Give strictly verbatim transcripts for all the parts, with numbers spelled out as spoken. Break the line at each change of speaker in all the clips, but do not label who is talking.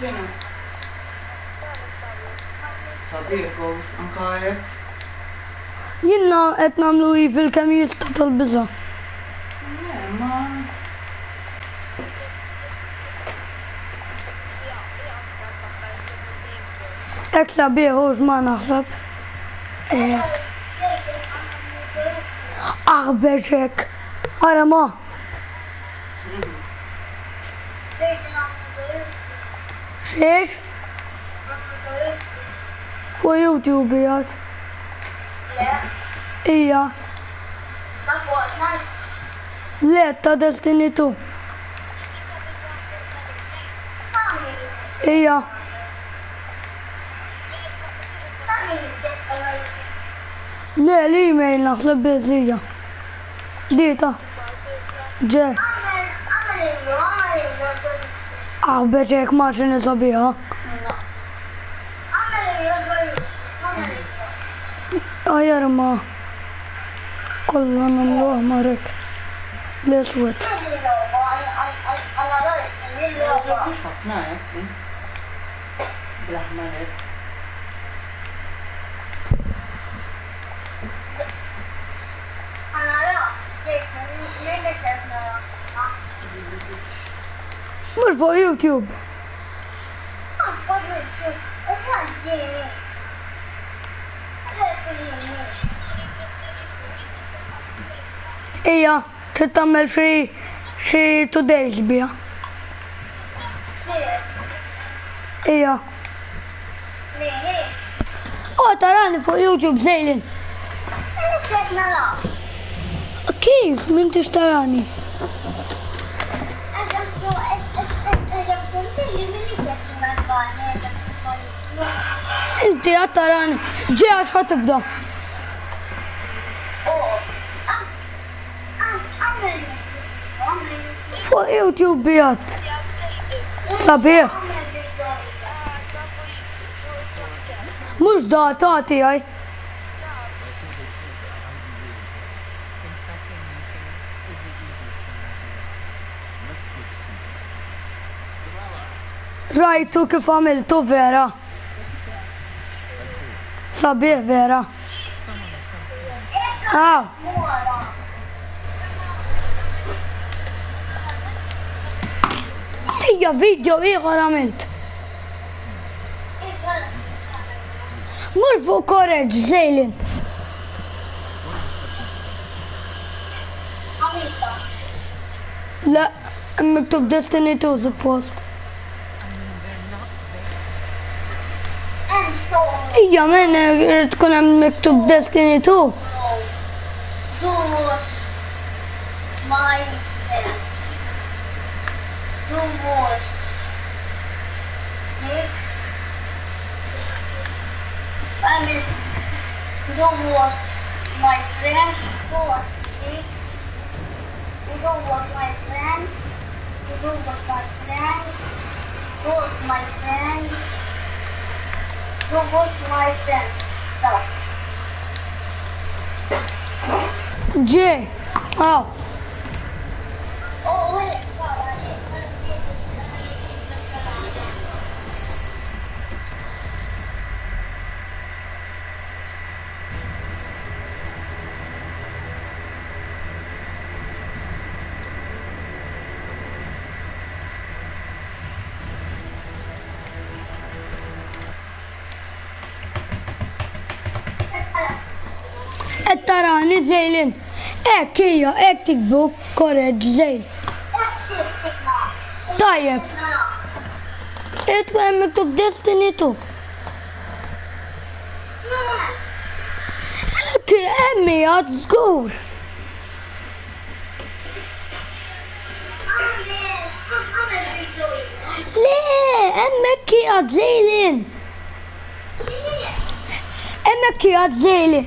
X'inhu? Sabiħ għod, anka għajek?
Jiena qed nagħmlu evil kemm jista' tal-biża'.
Ma...
Hekk sabiħ hux ma naħseb. Aħbeġek. Ara ma. Xiex? Fu YouTube jgħat. Ija. Le, ta' Destiny two. Ija. Le, l-email naħseb biżija. Dita. Ġe. Aħbeġek maċini sabiħa. Ajar ma. Kolla namluħ marek. L-eswet.
Mux ħafna jek. Blaħmanek.
Mux fuq YouTube. Ija, titammel xi xi today's bija. Ija. Oh, tarani fuq YouTube zejlin. Kif? Min tix tarani? Inti għattarani, ġi għax ħatibda. Fuq YouTube bijat. Sabiħ. Mux datati għaj. Rajtu kif għamiltu vera. Sabiħ vera. Aw. Ija video ieħor għamilt. Mur fuq Courage Zejlin. La, miktub Destiny two suppost. Ija men tkun hemm miktub Destiny two.
Those my friends. Those I mean those my friends. Those those was my friends. Those was my friends. Those my friends. Those was my friends. So.
J. Oh.
Oh, wait.
Tarani Zejlin. Ek hija, ek tikbu Courage Zejl. Tajjeb. Et tkun hemm miktub Destiny two. Ek hemm hija żgur. Le, hemmhekk hija Zejlin. Hemmhekk hija Zejlin.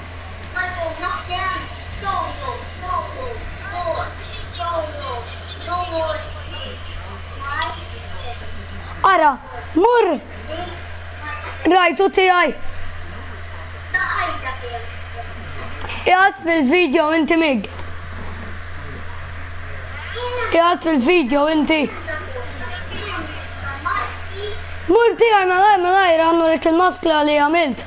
Ara, mur! Rajtu tijaj! Jgħat fil-video inti mig! Jgħat fil-video inti! Murti għaj malaj malaj għannu rik il-maskla li għamilt.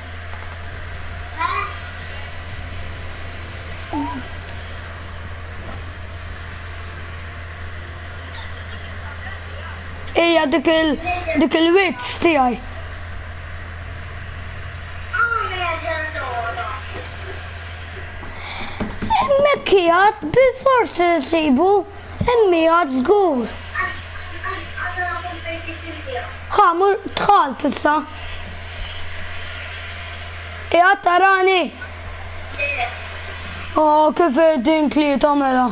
Ija dik il- dik il-witz tijaj. Mekkijat bil-forsi nsibu, emmijat zgur. Xamur tħalt issa. Ija tarani. Oh, kif din kli tamela.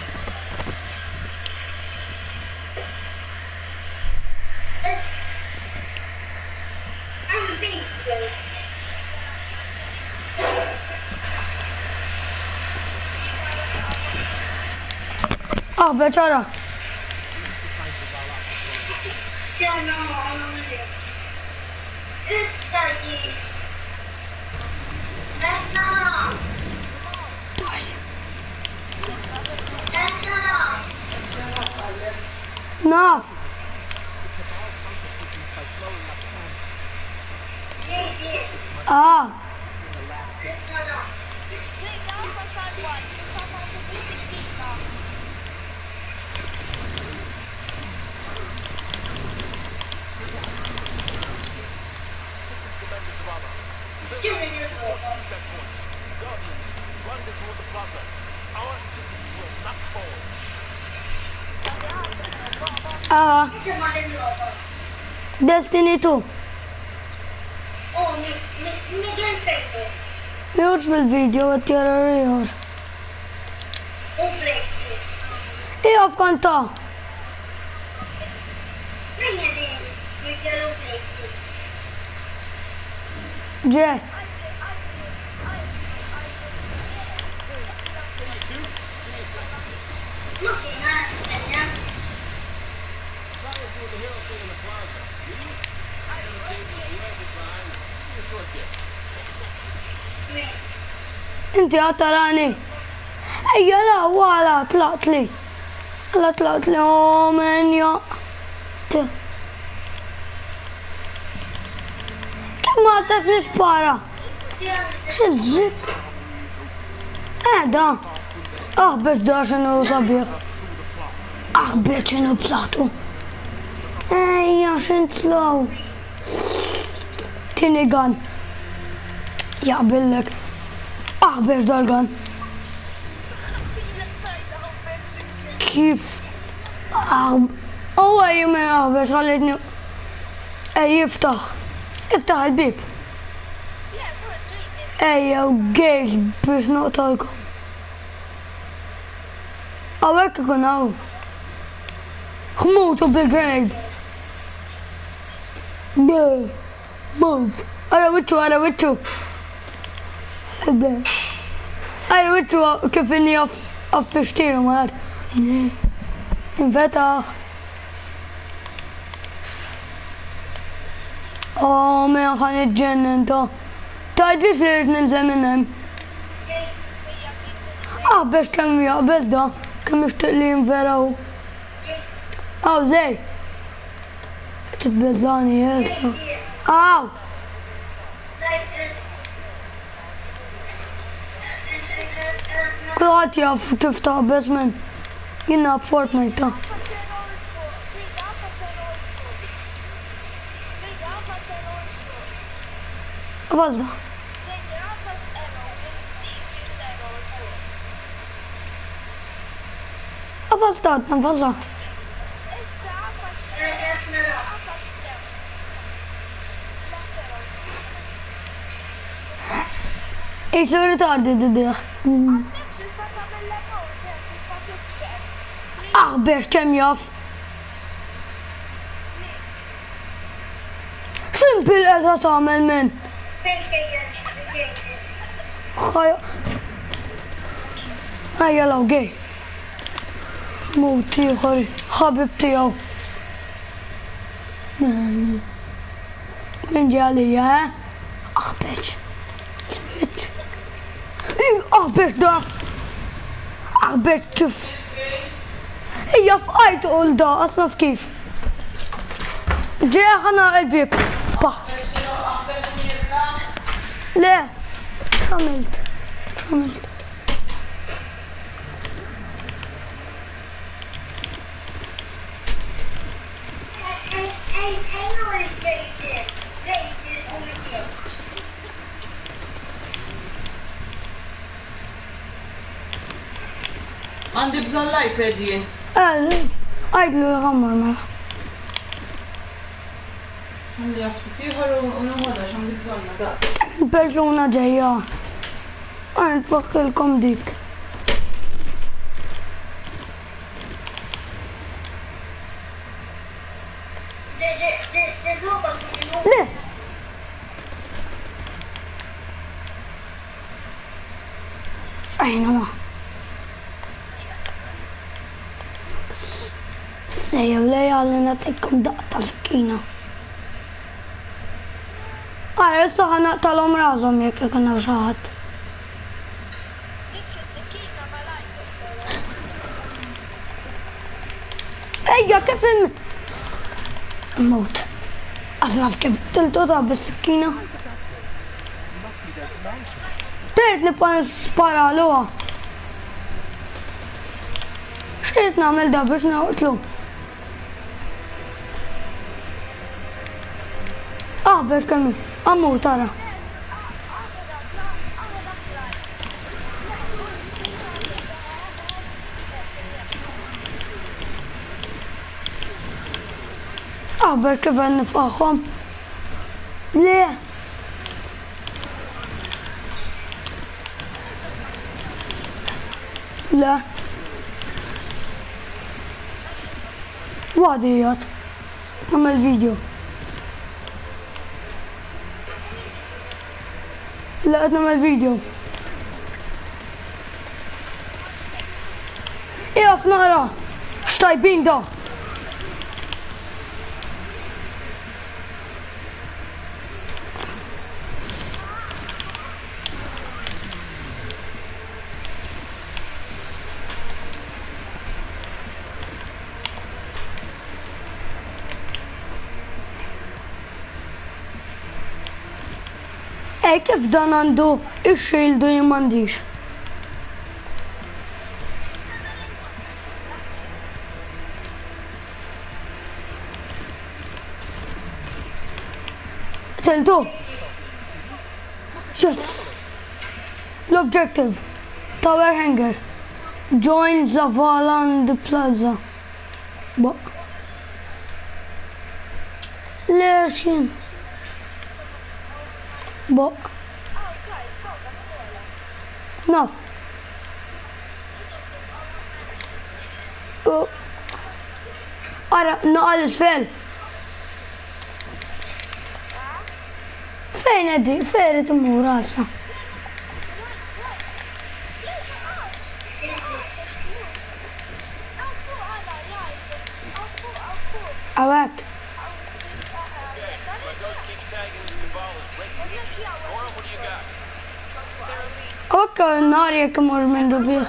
Ah, beċara. Naf. Ah. Ah. Destiny two.
Oh, mi, mi, mi gran fejku.
Miħuċ bil-video għattjara rriħor.
U flekti.
Ija f'kanta.
Nejja din, mi għalu flekti.
Ġe.
Muxina, għalja.
Inti għattarani. Ejja la, għala, tlaqt li. Għala tlaqt li, oh men, ja. Kem ma għattax nispara? Xizzik. Eh, da. Ah, biex da xinu sabiħ. Ah, biex xinu b'saħtu. Ejja, xin tlaw. Tini gan. Jaqbillek. Ah, biex dal-gan. Kif? Ah, oh, jimmen, ah, biex għalletni. Ej, jiftaħ. Iftaħ il-bib. Ej, jew gejx biex noqtalkom. Għawek ikun għaw. Xmutu bil-grenade. Ne, mut. Għara wicċu, għara wicċu. Għara wicċu kif inni għaf bieċtiru maħar. Infetaħ. Oh, men ħan iġġennen ta. Tajd li flirt ninżel minnem. Ah, biex kemm jaqbel da. Kemm ixtiq li jinveraw. Aw, zej. Titbeżani jessa. Aw. Kulħat jaf kif taqbes men. Jina Fortnite ta. Għazda. Għazda, għazda. Ixu ritardi d-diħ. Ah, biex kem jaf. Simpil edha tamel men. Xaja. Ejja law gej. Muti ħori, ħabib tijaw. Min ġalija, eh? Ah, biex. Ah, biex da. Ah, biex kif. Ija f'qajt ul da, asnaf kif. ġeja ħana il-bib. Paħ. Le. Xamilt. Xamilt.
Għandi bżon l-iPad jien.
Għajdlu l-għammar mela.
Għandi għafti tiħor u naħoda x'għandi bżonna da.
Persuna ġeja. Għan tfakkilkom dik. Le. Fejna ma. Sejjew lejja li natikom daqta skina. Għara, issa ħana tal-om razom jek jek għanna xaħat. Ejja, kif il... Mot. Għasnaf kif tiltu ta' bis-skina. Tert nipan spara l-uwa. Xrit namel da biex naqtlu. Ah, biex kemmi. Ammu tara. Ah, biex kif għan nifaħħom. Le. Le. Wadijat. Għamil video. لا قدنا من الفيديو اقف نقرا ايش طيبين ده ايه كيف ده عنده الشيل ده يمانديش تلتو شوف الobjective tower hanger join Zavalan the plaza بقى ليش هنا بقى نعم أرى نقل الفيل فين ادي فين تمو راسها أواك اوكا النار يكمر من ربيع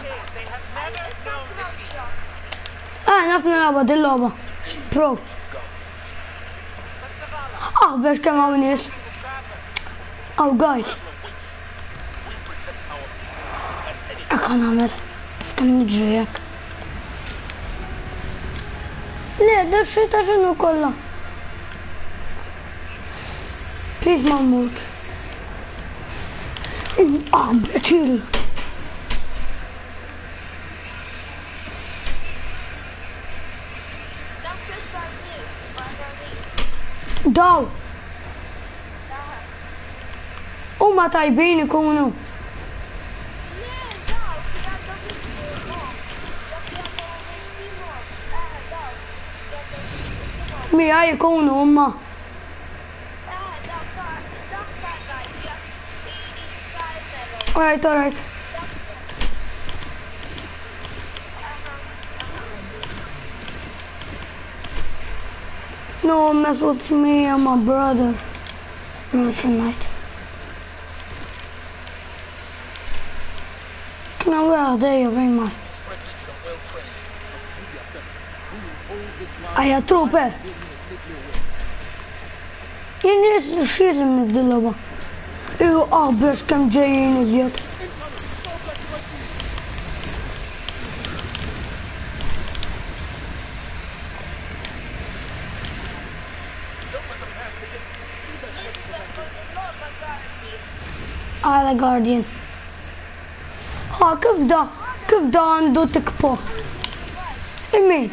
اه نفس اللعبة دي اللعبة برو اه باش كم هاو ناس او جايز اكا نعمل كم نجري هيك ليه ده الشيطة شنو كله بليز ما نموت اه بقتيلي داو هما طيبين يكونوا مياه يكونوا هما alright alright no mess with me and my brother tonight. Can I wear there very much? I a trooper. Jien xizim nifdil-loba. Iru qaħbers kem ġejjin iżjed. Għala Guardian. Ha, kif da? Kif da għandu tikpo? Imin?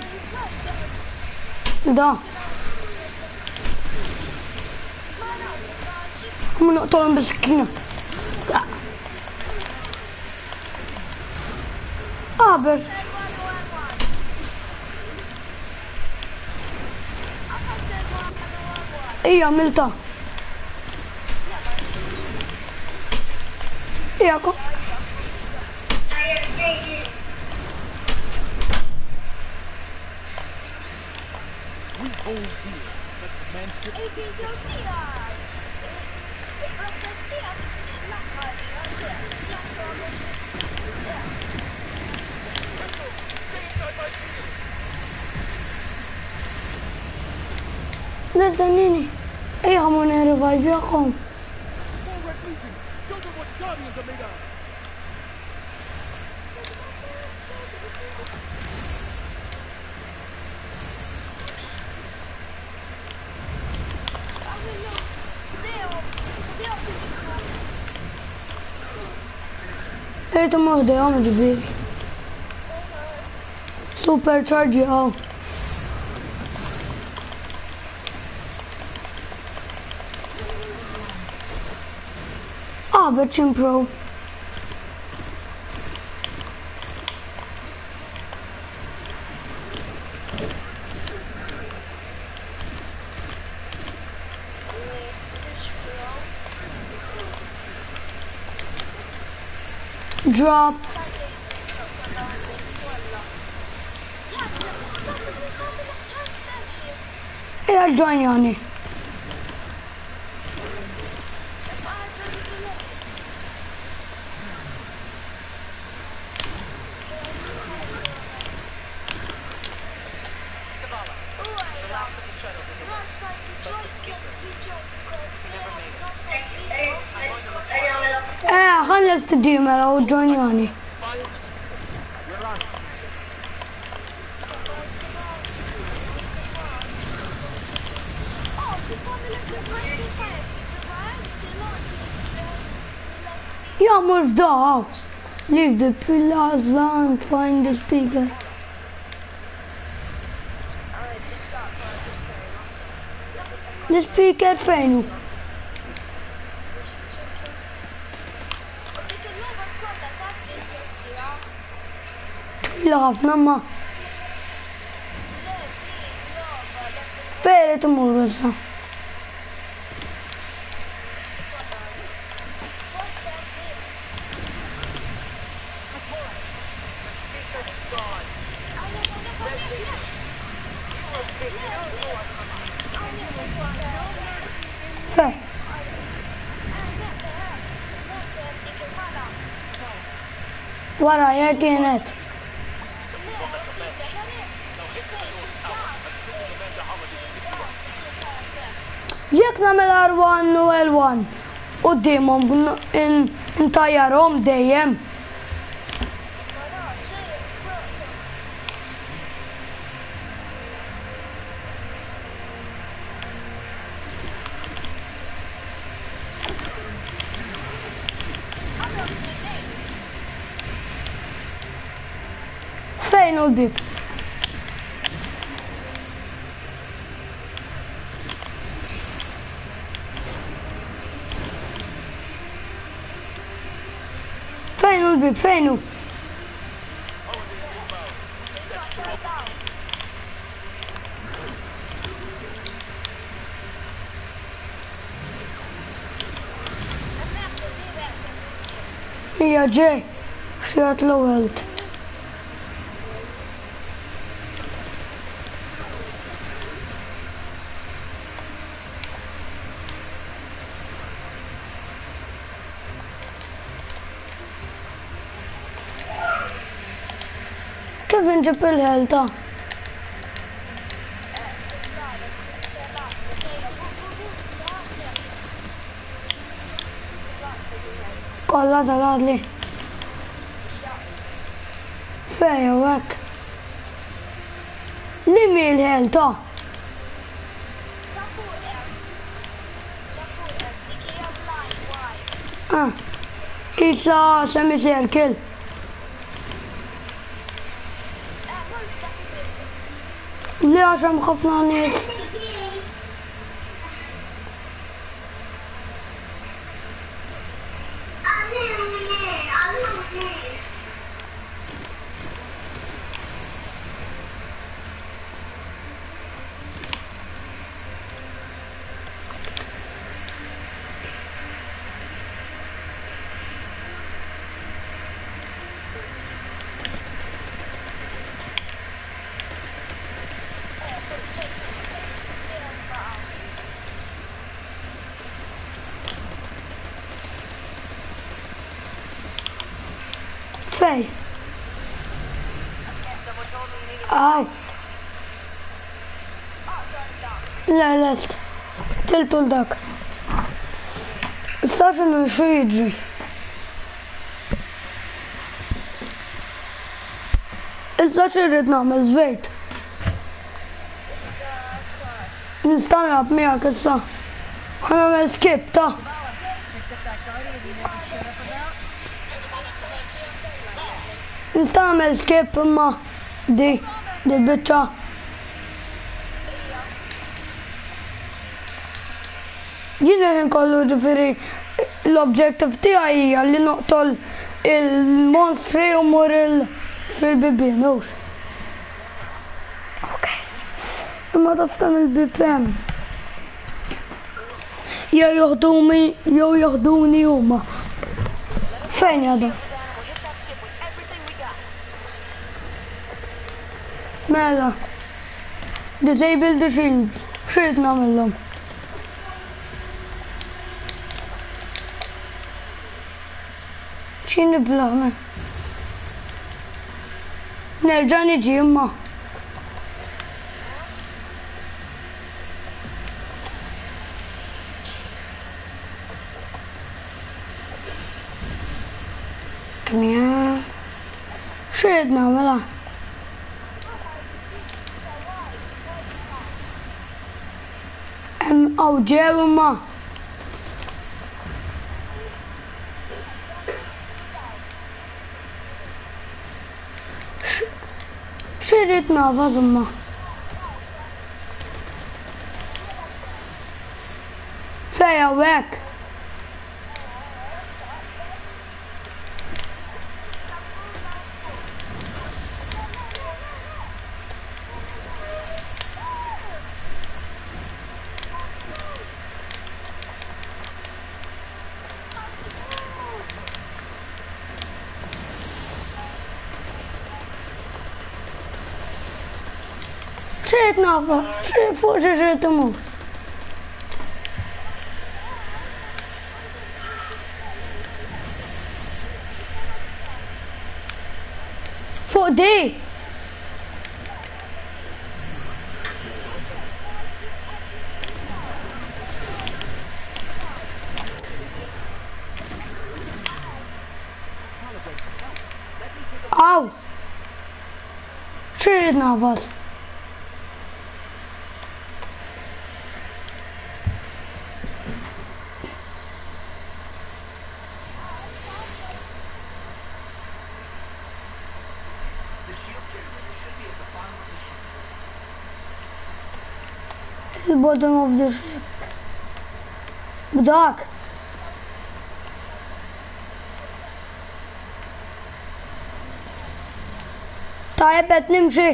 Da. Għamu naqtolom bis-sakina. Għaber. Ija, milta. Ija, ko.
We hold here, but command ship.
Nini. Ija, għamu ne-revive jakom.
More Red Legion, show them what Guardians are made of.
Ejta morda jgħam ġibiri. Supercharge għaw. Ah, bet impro. Drop. Yeah, join Yanni. Eh, خلص تديمه لو join Yanni.
We're on.
Yeah, move the house. Leave the pillars and find the speaker. The speaker فينه؟ لا غفنا ما فيرة تمور بس فيه ورايا كانت jekk nagħmel R one u L one qudiemhom intajjarhom dejjem. Fejn hu l-bib? Fejn hu l-bib? Fejn hu? Hija ġej, xjat l-ewwel. Kif inġib il-ħelta? kolla tal-għadli. Fej, u għek. Nimmi l-ħel ta'
Tafu em. Tafu em. Ikija blind, why?
ah. Issa semmi cirkel.
Eh, mux tafu bil.
Li għaxem ħafna nies. Fej. Aw. La, lest. Tiltu l-dak. Issa xinu xu jiġri. Issa xirrit namel zvejt. Nistan rab miegħek issa. Ħanamel skip ta'
Picked up that guardian you never showed up about.
Nistan għamel skip imma di, di bicċa. Jina ħin kollu ġifiri l-objective tijaj hija li noqtol il-monstri u mur fil-bibien, ux. Ok. Imma taftan il-bibien. Ja joħduni, jew joħduni huma. Fejn jada? Mela. Disable the shields. Xirrit namillom. Xini blaħme? Nerġa' niġi imma. Mia. Xirrit namela. Em aw ġew imma. Xirrit nafas imma. Fej hawnhekk. Xirrit nafas, xirrit fuq xirrit imur. Fuq di. Aw. Xirrit nafas. The bottom of the ship. B'dak. Tajjeb qed nimxi.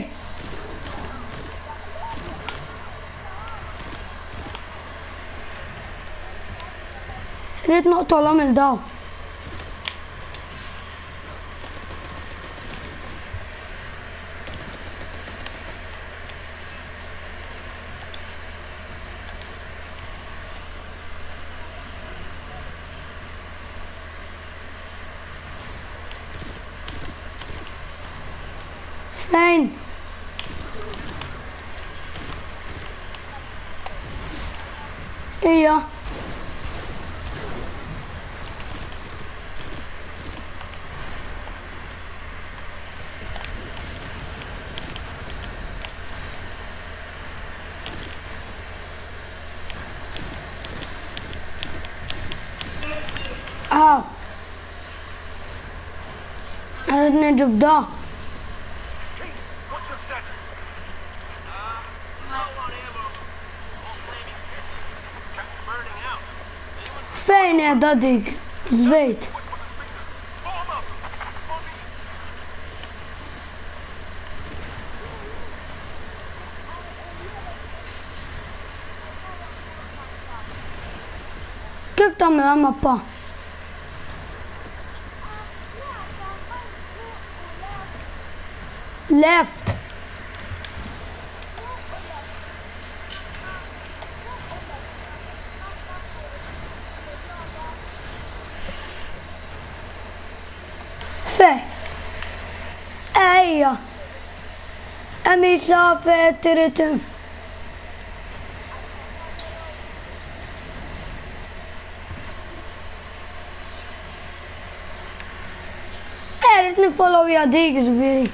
Rrid noqtolhom il-daw. Fejn? Ija. اه عرفت نجيب ده.
King, what's your standard? Uh, low on ammo. All flaming pits. Kept burning out. Anyone
فين يا دادي زبيت؟
quick with his fingers? Bomb up! On me!
كيف تعمل مابا؟ left. Fe. Eja. Emi safe tiritum. Erit nifollow ja dik zbiri.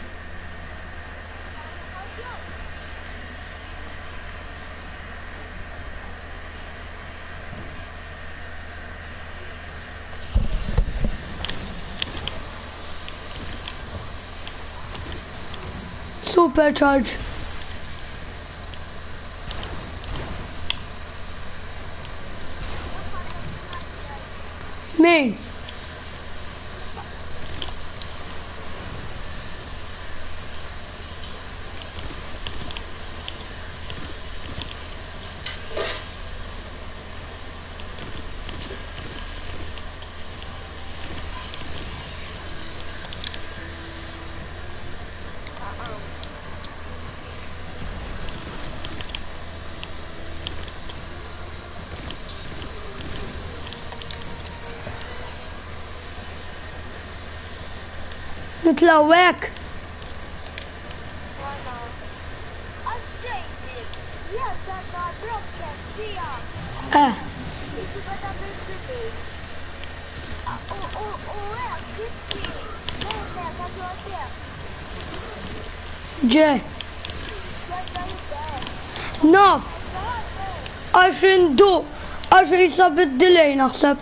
Supercharge. Me. نتلوك. اه جاي ناف عشان دو عشان يصاب الدلي نحسب.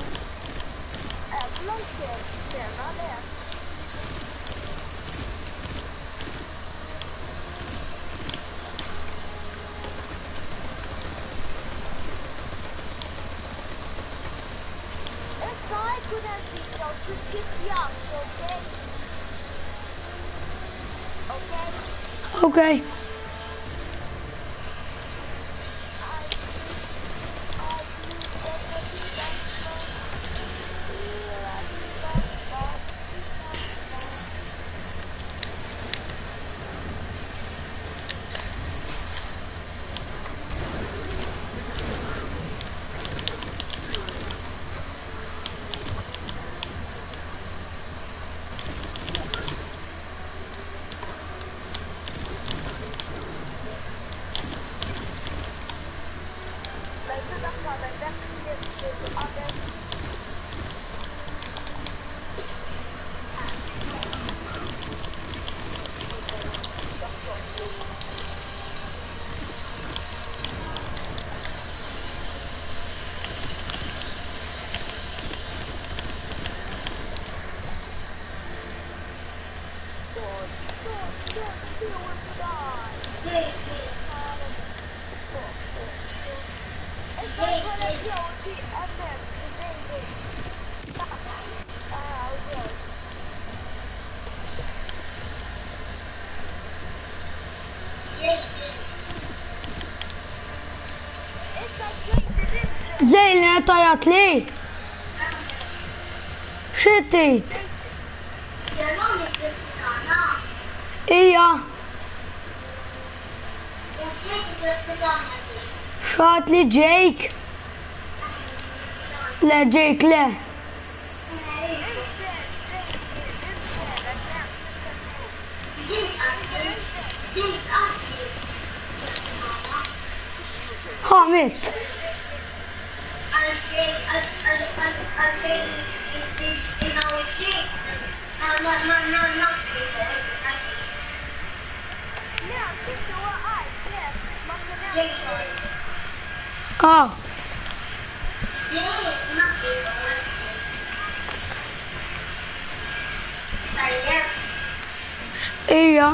Okay. زي اللي طيط لي شتيت ايه شات لي جيك لا جيك لا حامد اه Ija.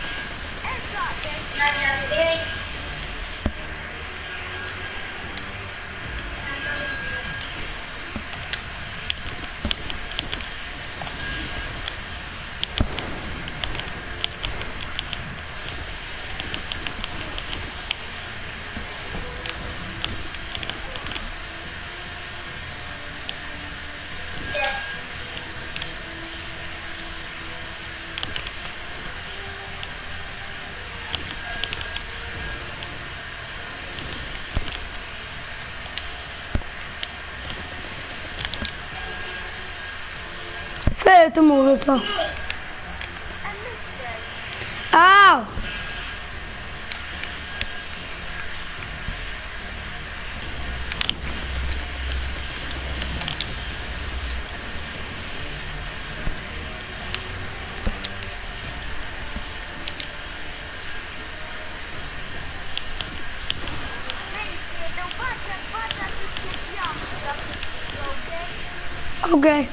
Fejre timur issa. Aw! Okay.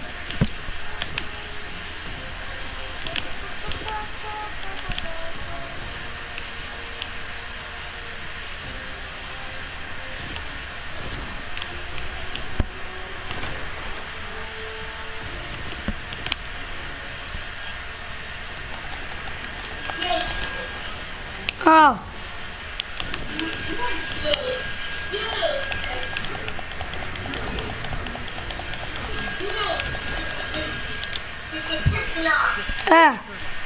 Aw. Eh.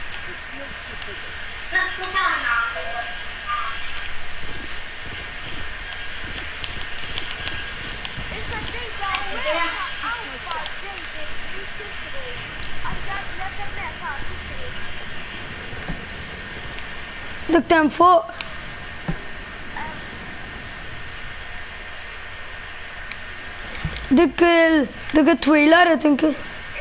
Dik tem fuq. Dik il dik it-twila rrid inki.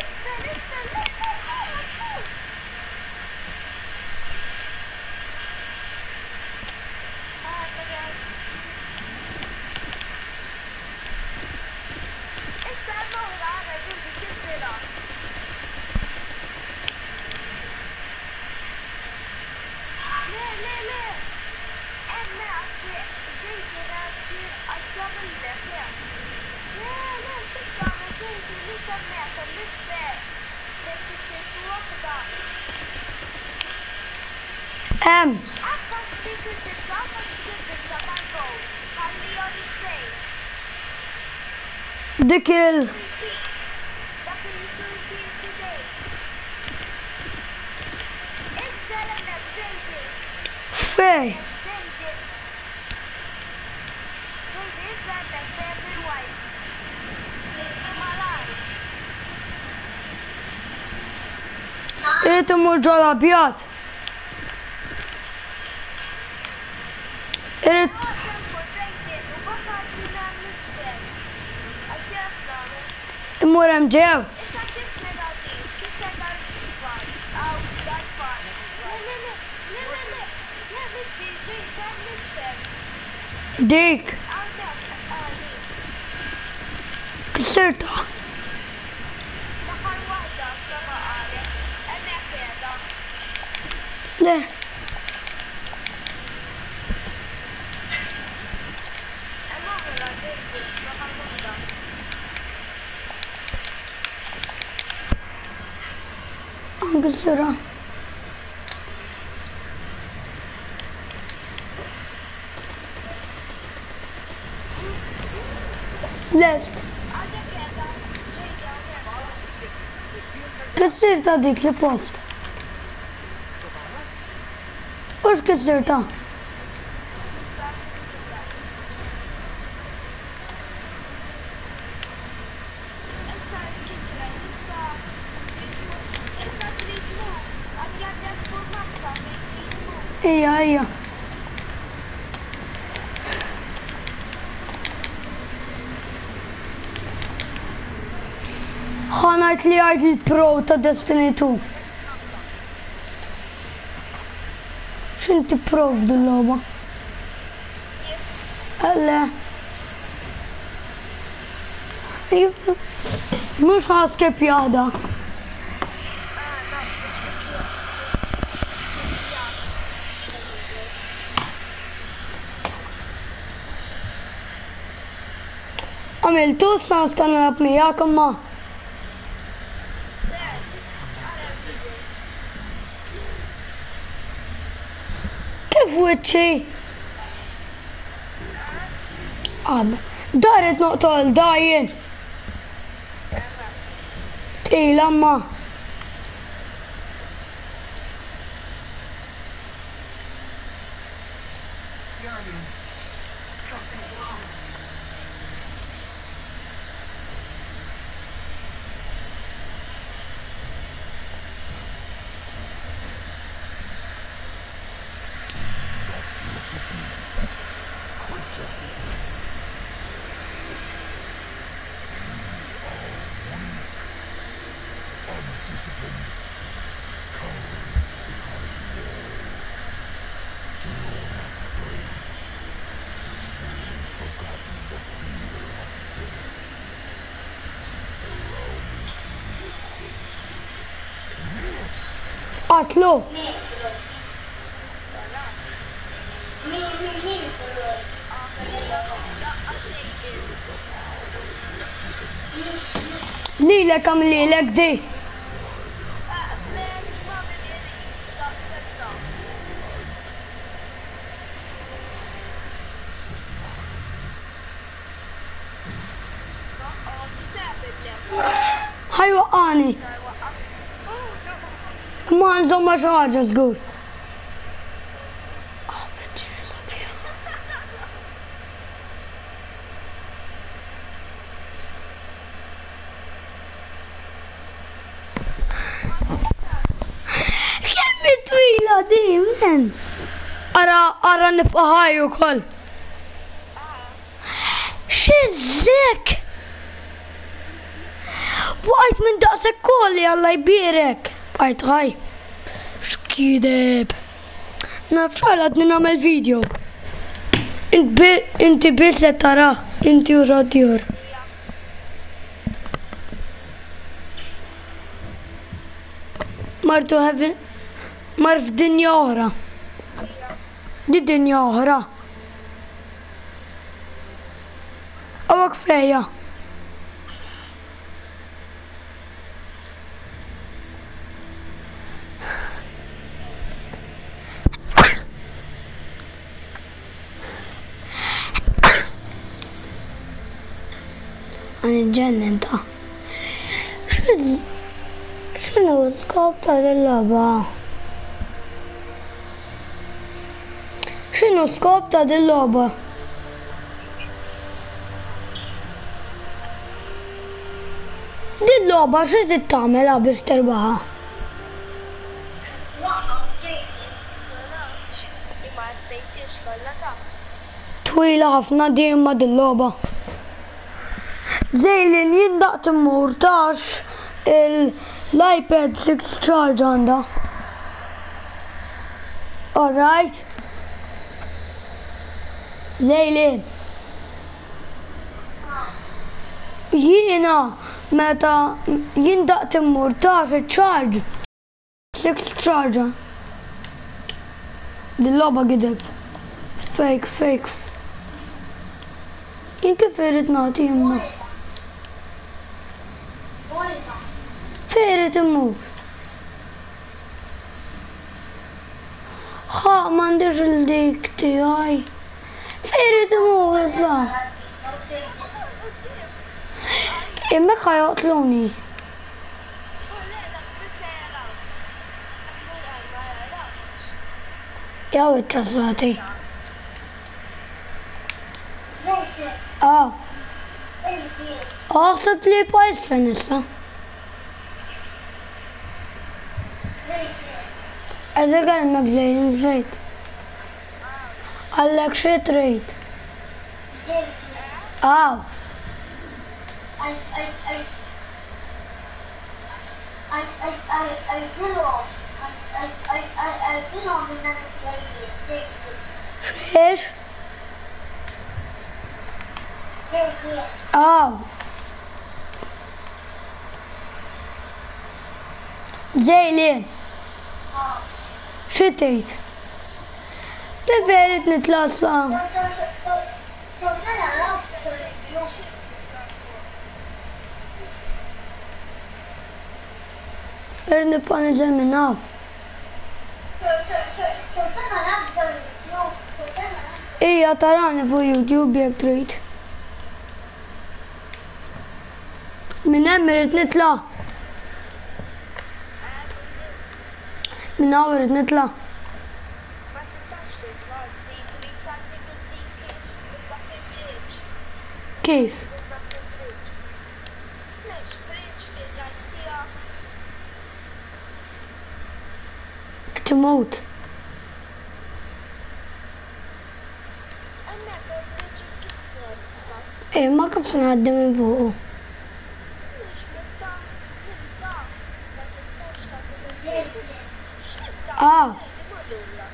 Em. Dik il fej. Irrid imur ġol abjad. Irrid imur hemm ġew. Dik. Kisirta. Le. Ankisira. Lest. Kisirta dik li post. Ux kisirta. Ija, ija. ħanajt li għajt il-pro ta' Destiny two. X'inti pro f'din l-logħba? Għalle. Mux ħaskep jahda. Għamiltu sans ta' nilab miegħek imma. Kif wiċċi? Għab, daret noqtol dajjen. Tila ma. Qatlu. Lilek għam lilek di. Ħaj waqqani. Ma nżomma xaħġa żgur. Kemmi twila di, men? Ara, ara nibqa' ħaj ukoll. Xizzek? Waqajt minn daqsek kolli Alla jbierek. Bqajt ħaj. Xkideb. Nafx għadni nagħmel video. Inti biss qed taraħ, inti u radjur. Martu heaven, mar f'dinja oħra. Di dinja oħra. Awak fejja. Għanġennen ta' xinu skop ta' dil-loba? Xinu skop ta' dil-loba? Dil-loba xi tittamela biex terbaħa? Twila ħafna di imma dil-loba. Zejlin jindaqt immur tax l-iPad six charge għanda. Alright. Zejlin. Jiena meta jindaqt immur tax il-charge. Six charge. Dil-loba gideb. Fake, fake. Jien kif irrit nagħti imma. Fejret immur. ħa m'għandix il-dik tiegħi. Fejret immur issa. Hemmhekk ħajoqtluni. Jew it-trażati. Ah. Aħseb li pajsen issa. Għadda għalmek zejn zrejt. Għallek xie trejt. Aw.
I, I, I, I, I, I, I did all. I, I, I, I, I did all and then it's like it, take it.
Xiex?
Take it.
Aw. Zejlin.
Oh.
Xitejt. Preferit nitlassa.
Don't, don't, don't, don't tell her else to you.
Irrid nibqa' niżel minn hawn.
Tortana nabda YouTube, tortana nabda.
Ija tarani fuq YouTube jekk trid. Minn hemm irid nitla'. Minn hawn irid nitla'.
Ma tistax titla' dik li tagħti dik il-bridge.
Kif?
Il-bridge. Lex bridge fil-rajt tiegħek.
Timut.
Hemmhekk il-bridge inkisser issa.
Eh, ma kif se ngħaddi minn fuqu.
Mhux mid-taħt, mid-taħt. Ma tistax tagħti bil-bridge. X'ibda?
Ah.
Imur lura.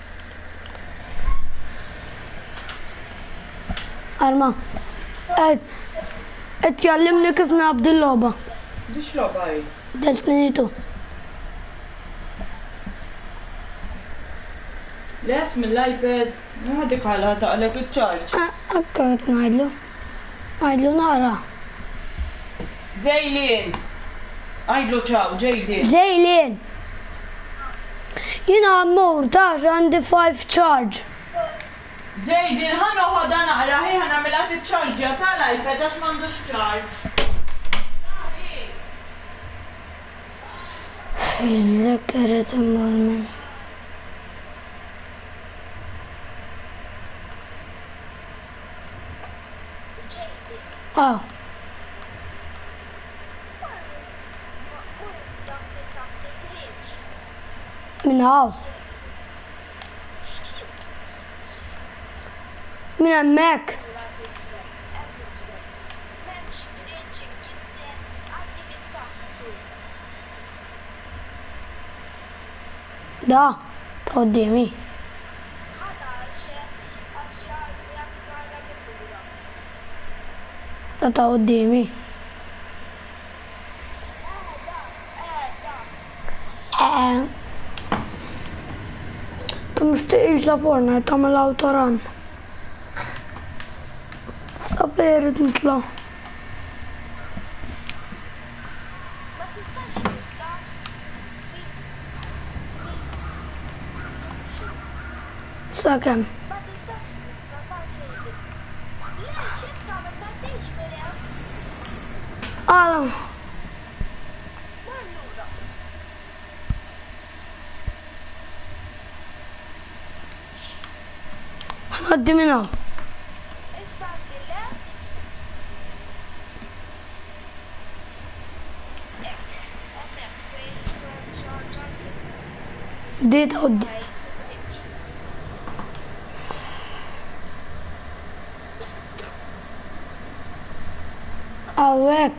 Arma. Qed qed tjallimni kif nabdi l-logħba.
Dix logħba hi.
Destiny two.
Les mill-iPad, ma dik ħala taqlek iċ-ċarġ.
Akka qed ngħidlu. Ngħidlu nara.
Zejlin! Għajdlu ċaw, ġejdin.
Zejlin. Jiena mmur tax għandi five charge.
Zejdin, ħana uħoda naqra, hi ħana milat iċ-ċarġja tal-iPad għax m'għandux ċarġ.
Fil-zekeret immur minn. Ah, minn hawn. Minn hemmhekk. Da, qoddimi. Da ta' qoddimi. Eh. Tu mhux tiqix la forna tagħmel awtoran. Saper nitla'. Sakemm.
Ma tistax ma tagħti. Lex qed tagħmel m'għaddejx minn hemm.
Ah,
Mar lura.
ħaddi minn hawn.
Issa għandi left. Ek, hemmhekk fejn charge għandis.
Di ta' qoddim. Hawnhekk.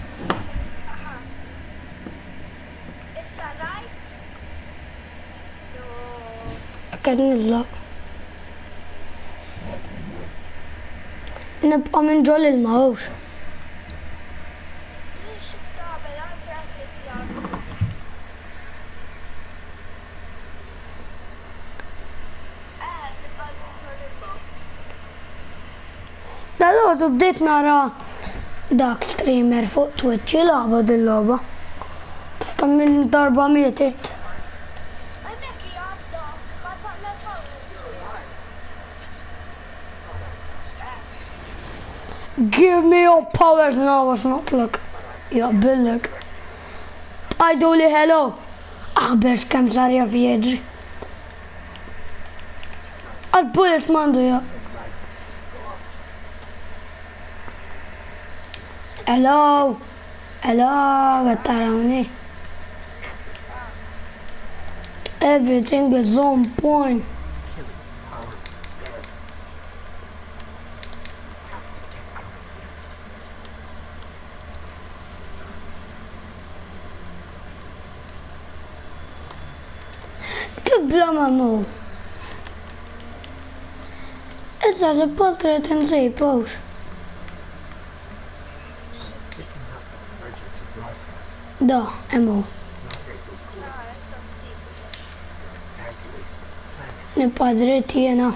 Issa right. No.
Qed niżla. Nibqa' minn ġol il-mawx.
Lex tagħmel għal bracket jagħmlu. Eh, nibqa' nitolibha.
Dal-għodu bdejt nara dak streamer fuq Twitch jilagħba din-logħba. Tista' minn darba mietet.
Hemmhekk hija għadda, ma tagħmel powers fiha.
Give me your powers now, what's not like. Jaqbillek. Għajdu li hello. Aħbers kem sarja fi jedri. Għal-bullet mandu ja. Hello. Hello, għattarawni. Everything is on point. Kif bla mamu? Issa li portrait nsejpux. Da, emu. Nibqa' dritt jiena.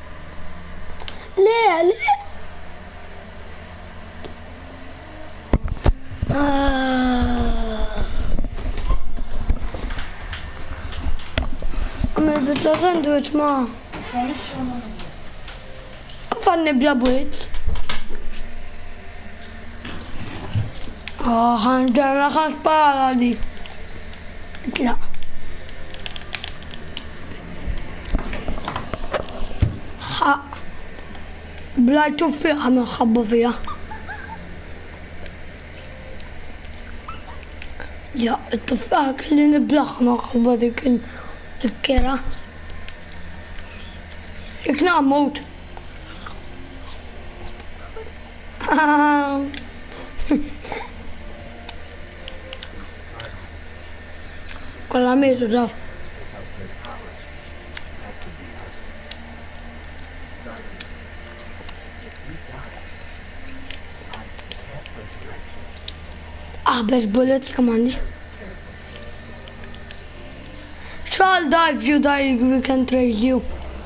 Le, le. Tla sandwich ma. Kif għanni bla bwit? Oh, ħanġarna ħan spara di. Tla. ħa. Bla tuffiqa ma xabba fija. Ja, it-tuffiqa kelli niblaħ ma xabba dik il-kera. Ikna mot. Kolla metu da. Ah, best bullets, come on. Shall die if you die, we can trace you.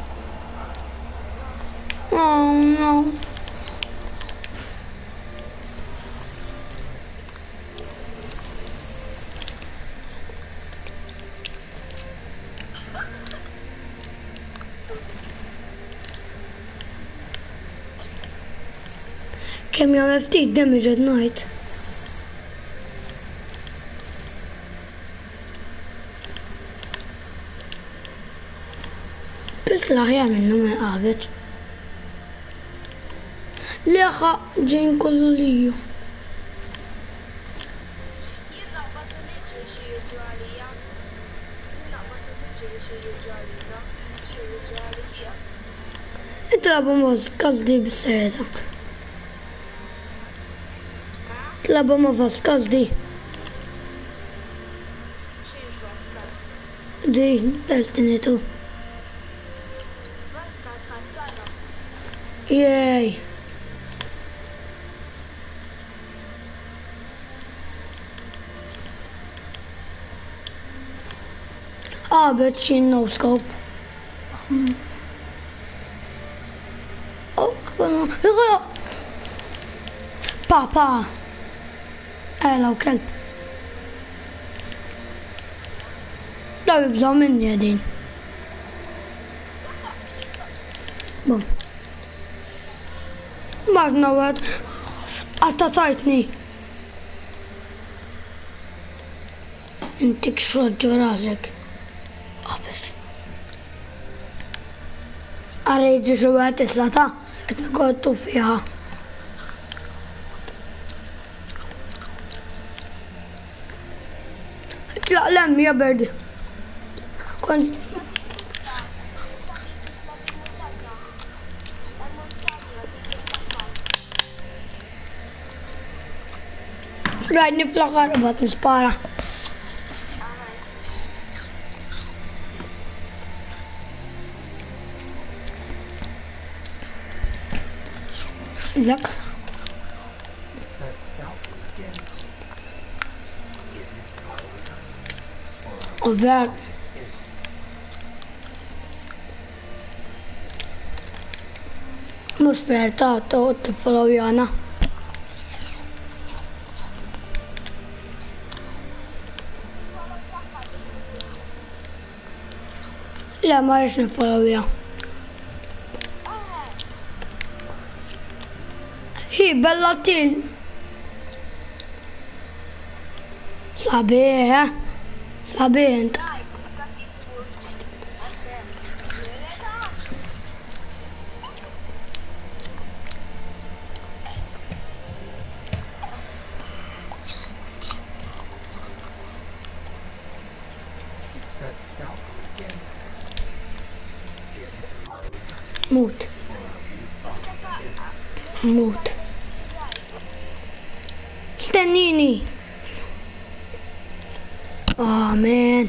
Oh no. Kem jgħamil ftit damage at night. Bis laħja minnu ma jqabet. Liħa ġejn kollu liju. Intlaba mos kazdi b-sereta. Tlaba ma vaskas di. Di, Destiny two. Yay. Ah, bet she no scope. Oh, come on. Papa. Hello, kelb. Da bibżaw minni għedin. Bum. Marna għad. Attatajtni. Intik xroġġu razek. Għabes. Għarriġi xruħat islata. Għetnikottu fiħa. لا لم يا برد كنت رايدني في الغربات مسبارة لك Ver. Mux verta to t-follow jana. La ma rix n-follow jana. Hi, bella til. Sabiħ, eh? Sabiħ int. Mut. Mut. Stennini. Oh man.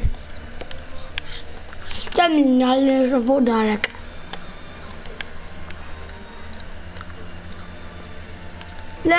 Stennini għalli nxofu darek. Le.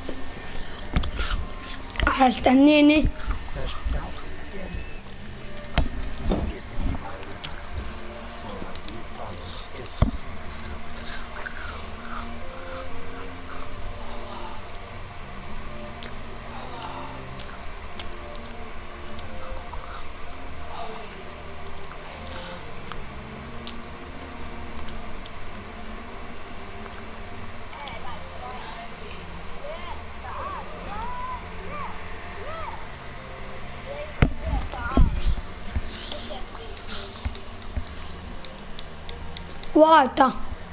استنيني Guarda.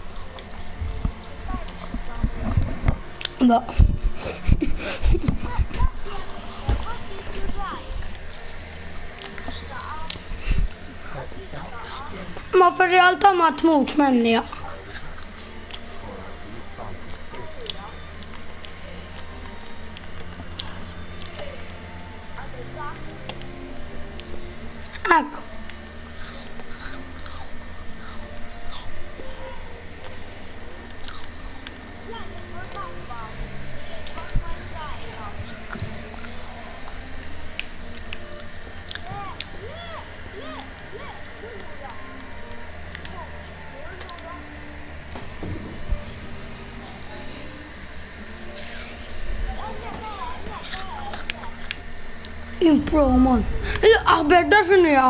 Boh. Ma fir realtà ma tmutx mennija. Ecco. Improvement. Aħber da xinija.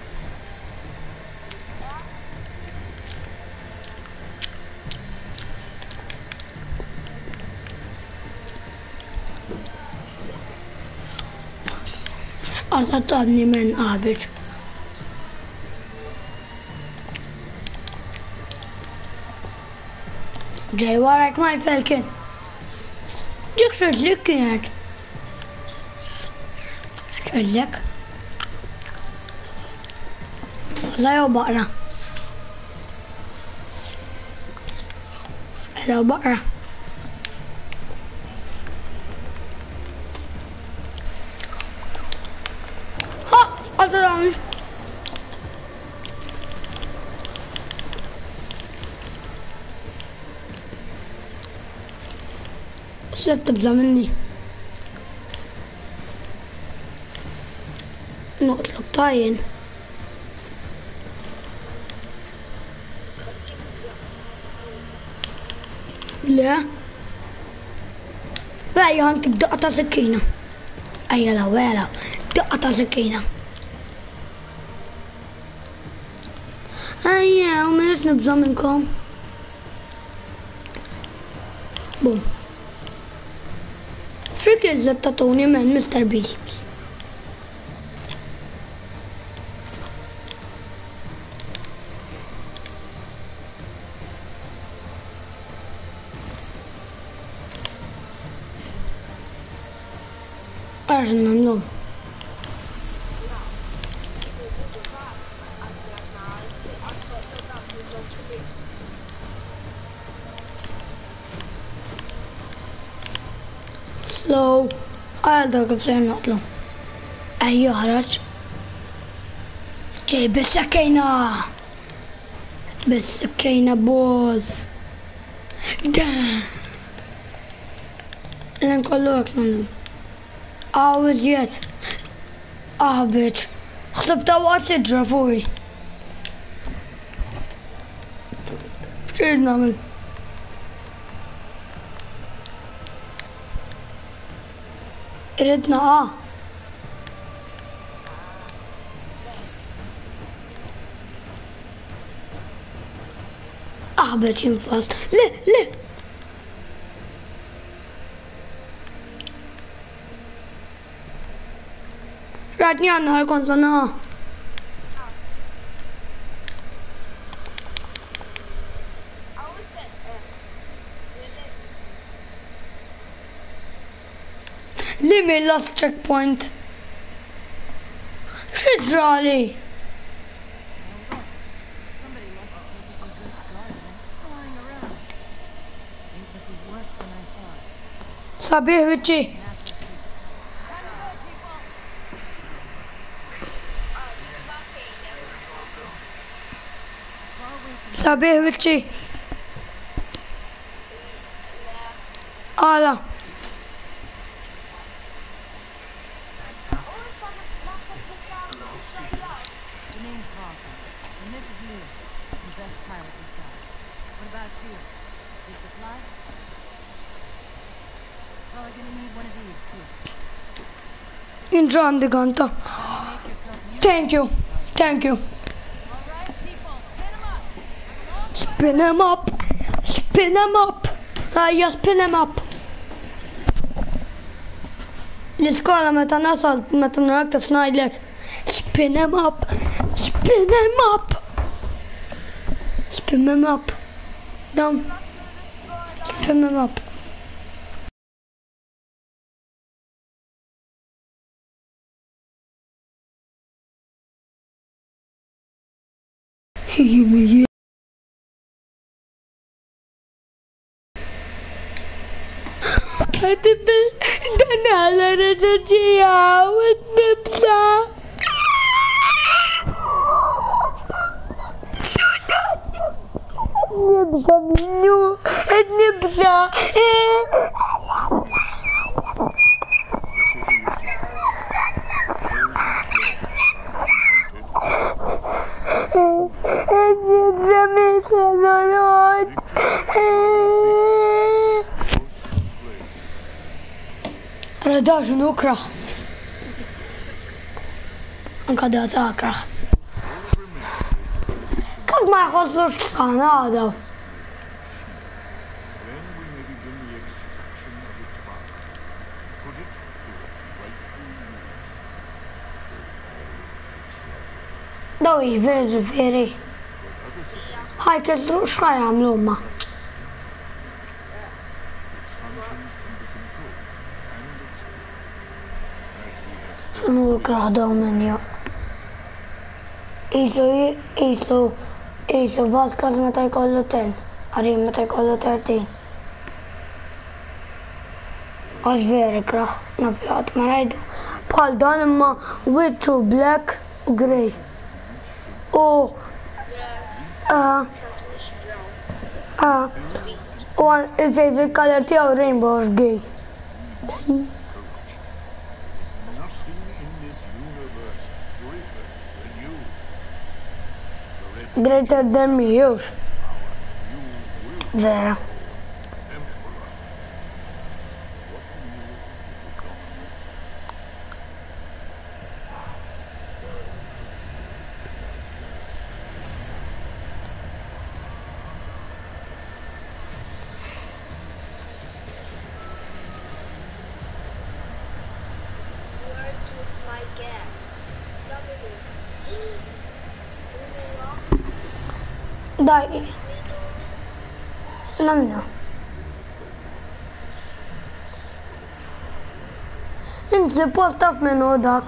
X'qata tadni minn qabeġ. Ġej warek ma jfelkin. Dik xedlik kienet. Xedlik. Għalla jew baqra. Jew baqra. Ha! Għalta dawn. Xed tibza minni. Noqtlok tajjen. Le? Ejja għantik daqqa ta' sikkina. Ejja law, ejja law. Daqqa ta' sikkina. Ejja, u meħs nibza minnkom. Bum. Frik iżżed ta' Tony men mister Beast. Għarġen namlu. Slow. Għal dak il-flem naqtlu. Ejju ħaraġ. ġej bis-sakkejna. Bis-sakkejna boss. Dan. L-nkollu għaklu. Għawid jiet. Għabit. Xsibta waqt li ġrafuj. Xir namil. Iridna għa. Għabit jinfas. Le, le. Radni għanna għal-kon sana. Li mi last checkpoint. Xidġrali?
Somebody left a perfectly good garden lying around. Things must be worse than I thought.
Sabiħ biċi. Sabiħ biċi. Għala.
The name's Harper, and this is Lewis, the best pilot we've got. What about you? Fit to fly? Probably gonna need one of these too.
Inġa għandi ganta.
Time to make yourself useful.
Thank you. Thank you.
All right, people, spin 'em up.
Spin 'em up. Spin 'em up. Ajja, spin 'em up. L-iskola meta nasal, meta naraktif ngħidlek. Spin 'em up. Spin 'em up. Spin 'em up. Down. Spin 'em up. Gimme. Għatibbi dan għala raġaġija u t-nibsa. Nibsa minnu, t-nibsa. Nibsa misa dolot. Radaġu nukraħ. Anka da takraħ. Kif ma jħossux tħana għada?
Then we may begin the extraction of its power. Put it to its rightful use.
Daw jivezu veri. Ħaj kizru xħaj għamlu ma.
Its functions can be controlled and exploited. As we have said,
Xunu kraħ daw menja. Isu, isu, isu, Vasquez meta jkollu ten. Arim meta jkollu thirteen. Għax veri kraħ, naflat ma rajdu. Bħal dan imma witru black u grey. U Ah, ah, u il-favorite color tiegħu rainbow or gay.
nothing in this universe greater than you. The red
Greater than me, jux.
you will
Vera.
emperor. What do you become?
Words with my guest.
Daj. Namna. Inti post taf minnu dak.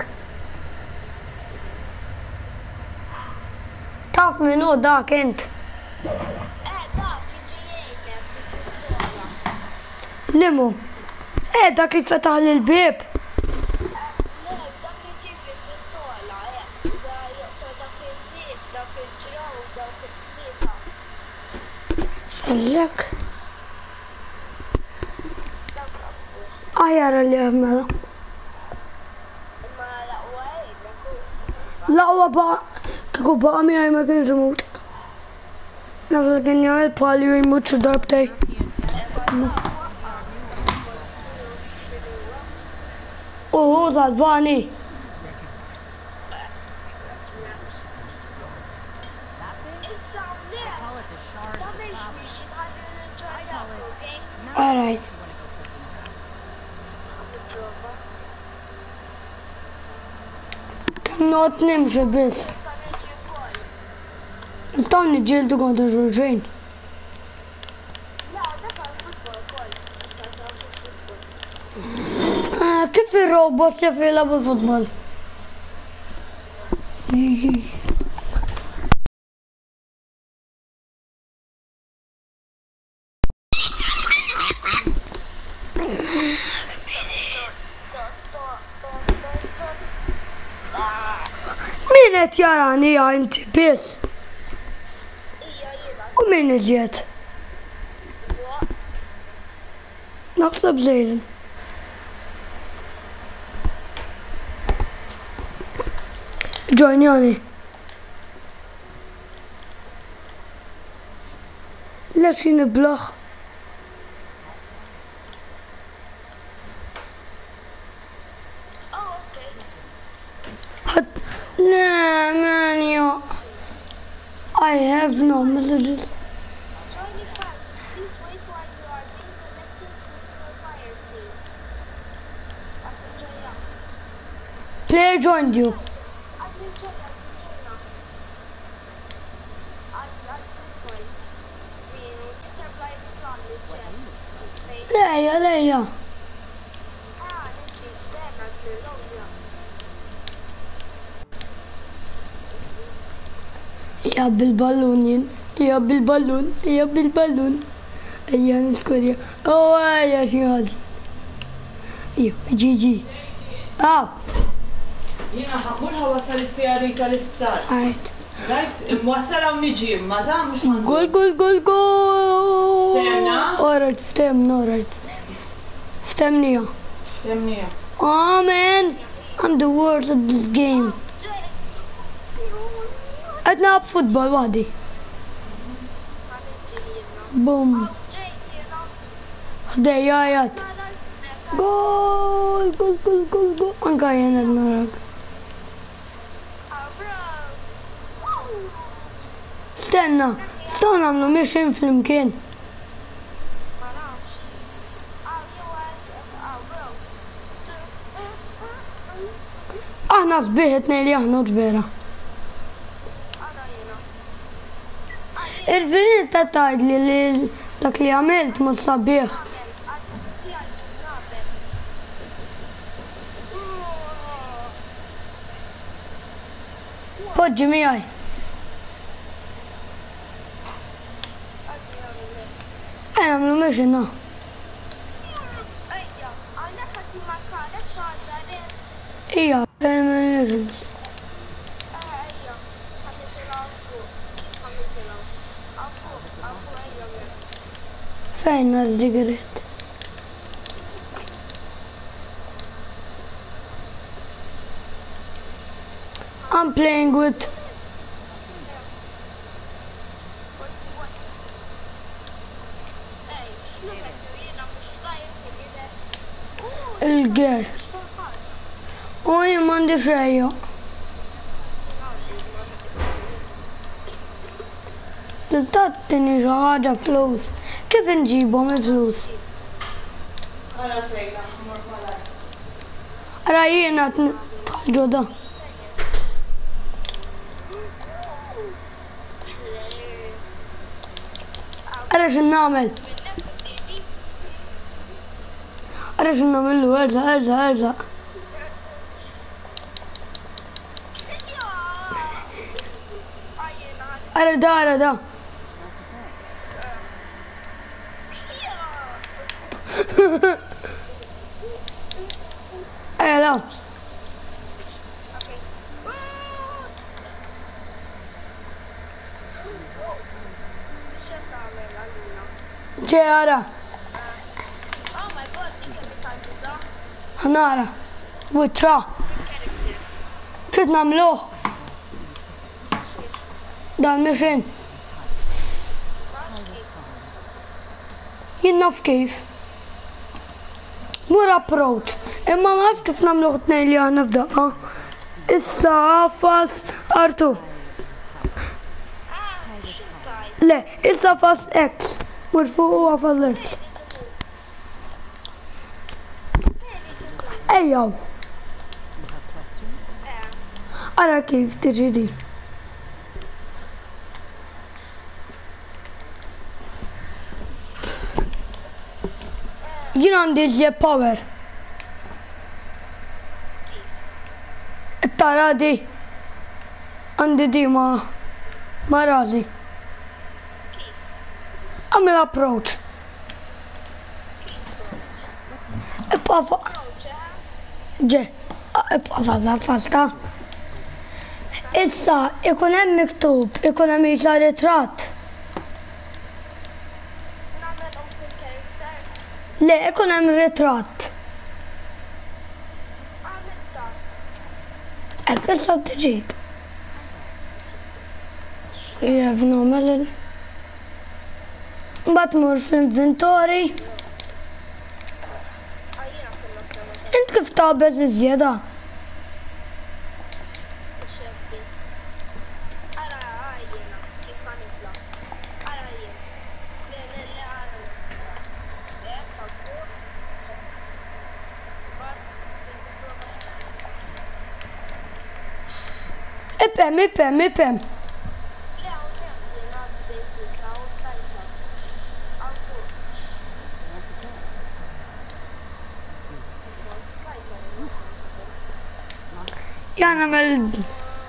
Taf minnu dak int.
Eh, dak, iġi jgħidlek bil-pistola.
Limu. Eh, dak li fetaħ l-bib.
Le, dak iġi bil-pistola, eh. Da joqta dak il-bis, dak il-ġraw, dak il-tlieta.
Eżek.
Dak rabbu.
Ajara li għamela.
Imma laqwa jgħidlek u.
Laqwa ba' kiku baqa mi għaj ma kienx imut. Nafla kien jgħamil pali u jmut xi darbtej. Uhu, salvani.
That thing?
Issa, le,
Call it the shard
da
of the
biex
top.
biex jħaddu l-ġajja, okay?
All right.
You wanna go cooking now?
Nipprova.
Kam not nimxi bis.
Issa niġi wkoll.
Nistaw nġildu kontra xulxin.
La, dak għal-futbol ukoll. Tista' tagħmel futbol.
Ah, kif il-robot jaf jilabu futbol? Min qed jarani ja inti biss?
Ija jiena.
U min iżjed? Naħseb Zejlin. Ġojnjani. ليش ينبلخ؟
Oh, okay.
حط لا مانيو I have no messages.
Join the club. Please wait while you are being connected to a fire team. Okay, join now.
Player joined you.
I will join. I will join now. I I will join. We we survive the clan with chat.
ليا ليا
Ah, let's just stand at the low.
يا بالبالون يا بالبالون يا بالبالون يا نسكوريا اوه يا شهادي ايوه جي جي اه
هنا حقولها وصلت سيارتي الاسبتال.
alright
رايت موصلة ونجي متى مش هنقول.
قول قول قول قول
استمنا؟
alright استمنا alright استمني
تمنية.
oh man I'm the worst at this game أدنى فوتبول وحدي بوم خديايات جول جول جول جول جول أنقاين أدنى راك استنى استنى نعملو ميشن في المكان احنا صبيحتنا اللي احنا جبيرة الفيديو تتاعد اللي داك اللي عملت من الصبيح خد جميعي انا عملو ميشن ايوه فين ميشنز فين الجيجريت I'm playing with الجير وي ما عندي شيء تعطيني حاجة فلوس كيف نجيبهم الفلوس
خلاص ليلى حمر ولا.
راينا جودة أنا شو نعمل أنا شو نعمل له ارجع ارجع ارجع أنا ده أنا ده أنا ده جارة هنارة وترا شو نعملوه ده المشين ينف كيف مور ابروتش اما ما عرفت كيف نعملوا اثنين اللي نبدا ها اسا فاست ارتو لا اسا فاست اكس مرفوع فاست اكس ايوه أرى كيف تجري جينا عندي جي باور الطارة دي عندي دي ما ما راضي أعمل أبروتش ابقى جي ابقى فاستا إسا يكون هم مكتوب يكون هم يطلع ريترات لا يكون هم ريترات أكل صوت تجيب You have no melody Mbagħad mur fl-inventori.
Għajjena kellha kemma
Int kif tabeż iżjeda?
xef biss. Ara għajjena kif għanitla. Ara jien. Le le le ara. Le fakkur. Bat tinti prova.
Ipem, ipem, ipem.
Le hawnhekk jiena bdejt nitla u tlajta. Hawn fuq.
What to say? This is
Forsi tlajta jien.
not
Jan nagħmel
me, at least.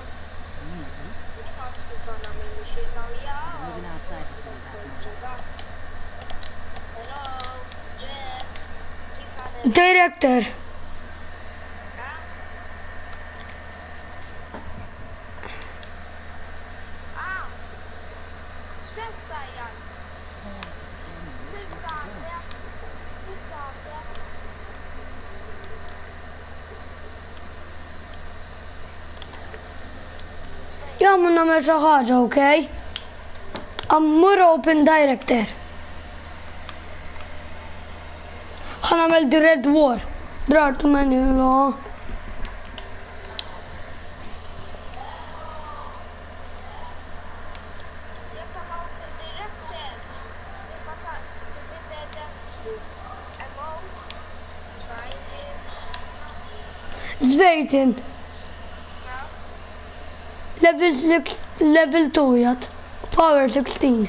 Nafx kif għana minni xejn jaw.
Living outside the city that night.
Hello, Jeff. Kif għana?
director.
Ah! Chef Sayan. Pizza għandek. Pizza għandek.
Jan mun nagħmel xi ħaġa, okay? Ammur open director. Ħa nagħmel the red war. Drart Manilo.
Jekk amount il-director. Tista' ta' tibidel dansbu. Amount. Training.
Zvejtin. Level six, level two jat. Power sixteen.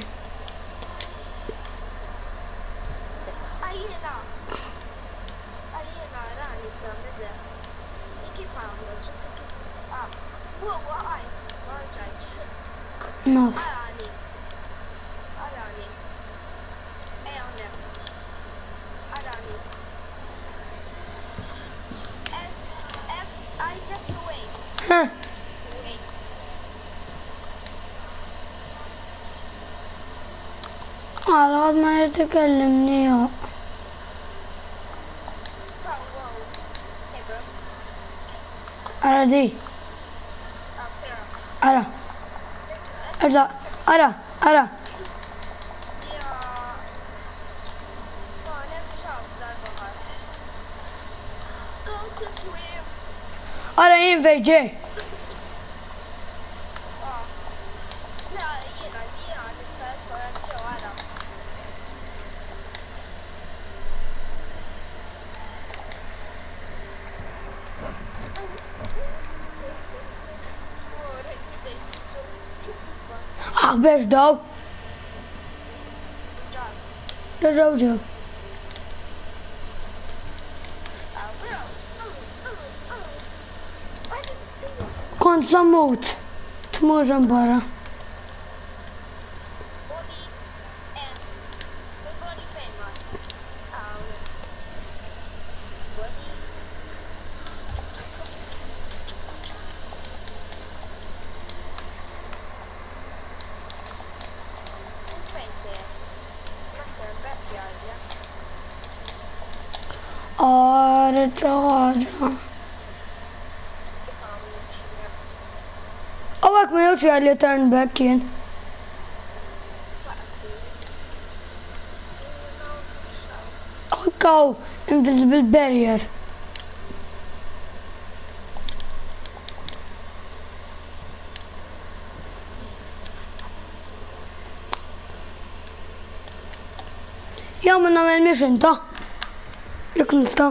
Għajjena. Għajjena rani sa bidel. Kif għamlu? Ġinti kif. Ah. Wow, għajt. Ma ġajċ.
No.
Arani. Arani. Ej hawnhekk. Arani. S X I Z to wait.
Huh.
Wait.
Għal għad ma jitkellimni jo.
Wow, wow. Hey bro.
Ara di.
Ah, Kira.
Ara. Erza. Ara. Ara.
Ja. No, never shop darba ħar. Go to swim.
Ara jien veġe.
Ah. La, jiena, jiena nista' jitfarag ġew ara. Oh, rejt bdejt swim.
Aħbeġ daw.
Ġar.
Rraw ġew.
Ah, bros. Mm, mm, mm. I didn't think of
Kont samut. Tmur barra.
his body and the body famous. Ah, look. Bodies. And right there. Not their backyard, yeah.
Ara ċaħġa.
Kif għamlu xie.
Għawak ma jowx jgħalli turn back jien.
Waqsi. You know, so.
Għakaw invisible barrier. Ja, ma namel mission ta. Jek nista.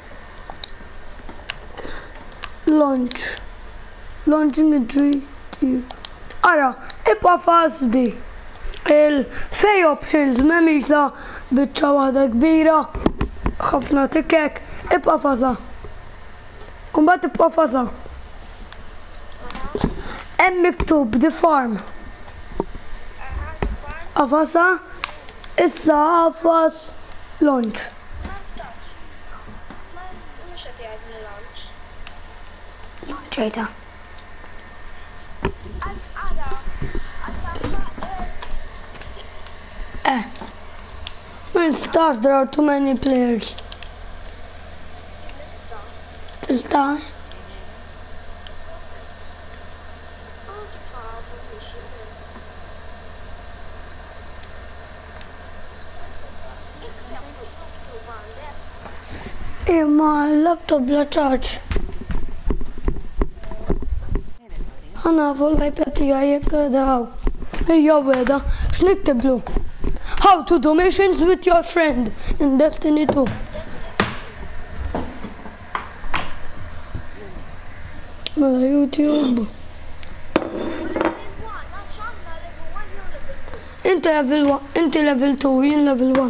Launch. Launching a tree. Ara, ibqa fas di. Il-fej options memisa bitċa wahda kbira. ħafna tikkek. Ibqa fasa. Umbat ibqa fasa. Hemm miktub the farm.
Aha, the farm.
Afasa. Issa afas launch.
Ma stax. Ma mux għati għadni lunch.
ċejta.
Għad għada. Għadda faqet.
Eh. Ma nistax, there are too many players.
Nista.
Tista?
Oh, kif għabu biex jibin.
imma l-laptop la ċarġ. Ħana fuq l-iPad tiegħi jekk daw. Ejja weda, x'niktiblu? How to do missions with your friend in Destiny two. Mela YouTube. Inti level one, inti level two, jien level one.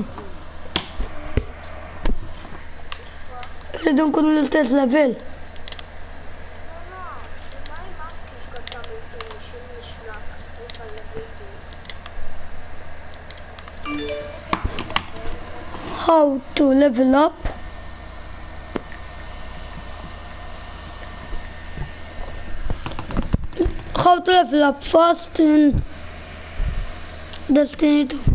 Rridu nkunu l-istess level. How to level up. How to level up fast in Destiny two.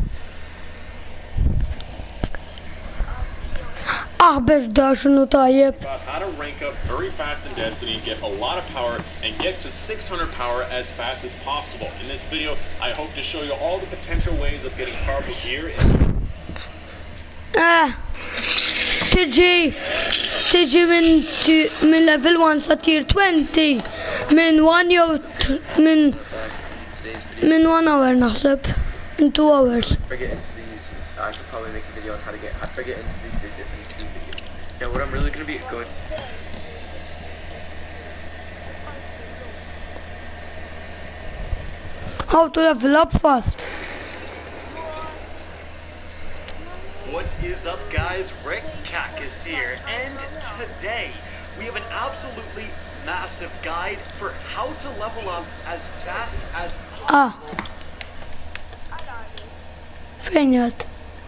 Aħbex da xunu tajjeb.
About how to rank up very fast in Destiny, get a lot of power, and get to six hundred power as fast as possible. In this video, I hope to show you all the potential ways of getting powerful gear. In
Ah, tiġi, tiġi minn min level one sa tier twenty, minn one jew minn minn one hour naħseb, in two hours.
If I get into these, I could probably make a video on how to get, how to get into the, the Destiny two video. Now what I'm really going to be going...
How to level up fast.
What is up, guys? Rick Cactus here, and today we have an absolutely massive guide for how to level up as fast as
Ah.
possible.
Fejn jgħat?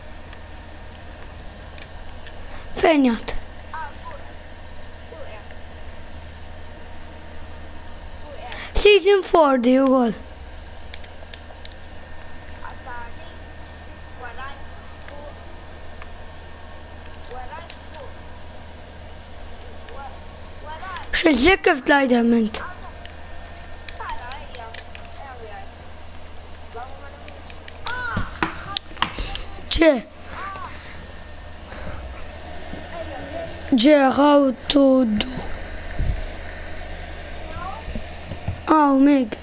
Fejn jgħat? Season four di u għol. Xilġek kif tlajdament? ċe? ġe, how to do? Oh, Meg.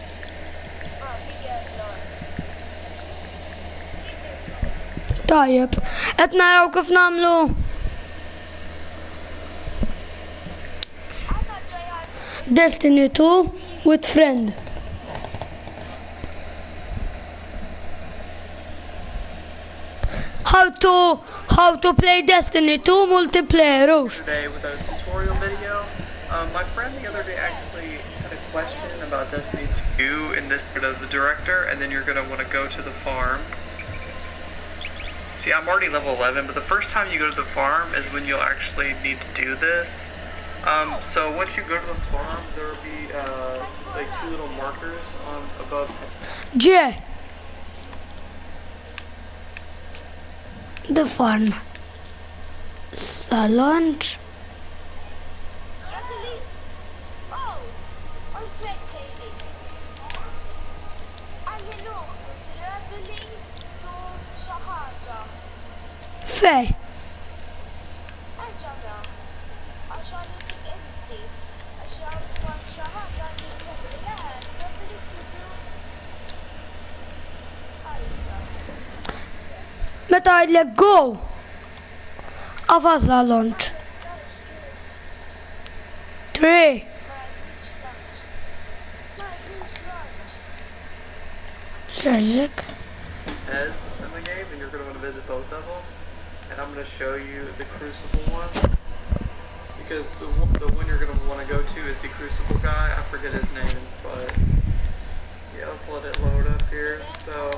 Tajjeb, qed naraw kif nagħmlu. Destiny two with friend. How to how to play Destiny two multiplayer.
Today with a tutorial video. Um, my friend the other day actually had a question about Destiny two in this part of the director, and then you're going to want to go to the farm. See, I'm already level eleven, but the first time you go to the farm is when you'll actually need to do this. Um, so once you go to the farm, there will be uh, like two little markers on above.
J. The farm. Salon. Fej. Meta għidlek go, għafaza launch. Three. Tragic.
Heads in the game, and you're going to want to visit both of them. And I'm going to show you the Crucible one. Because the, the one you're going to want to go to is the Crucible guy. I forget his name, but yeah, let's let it load up here. So,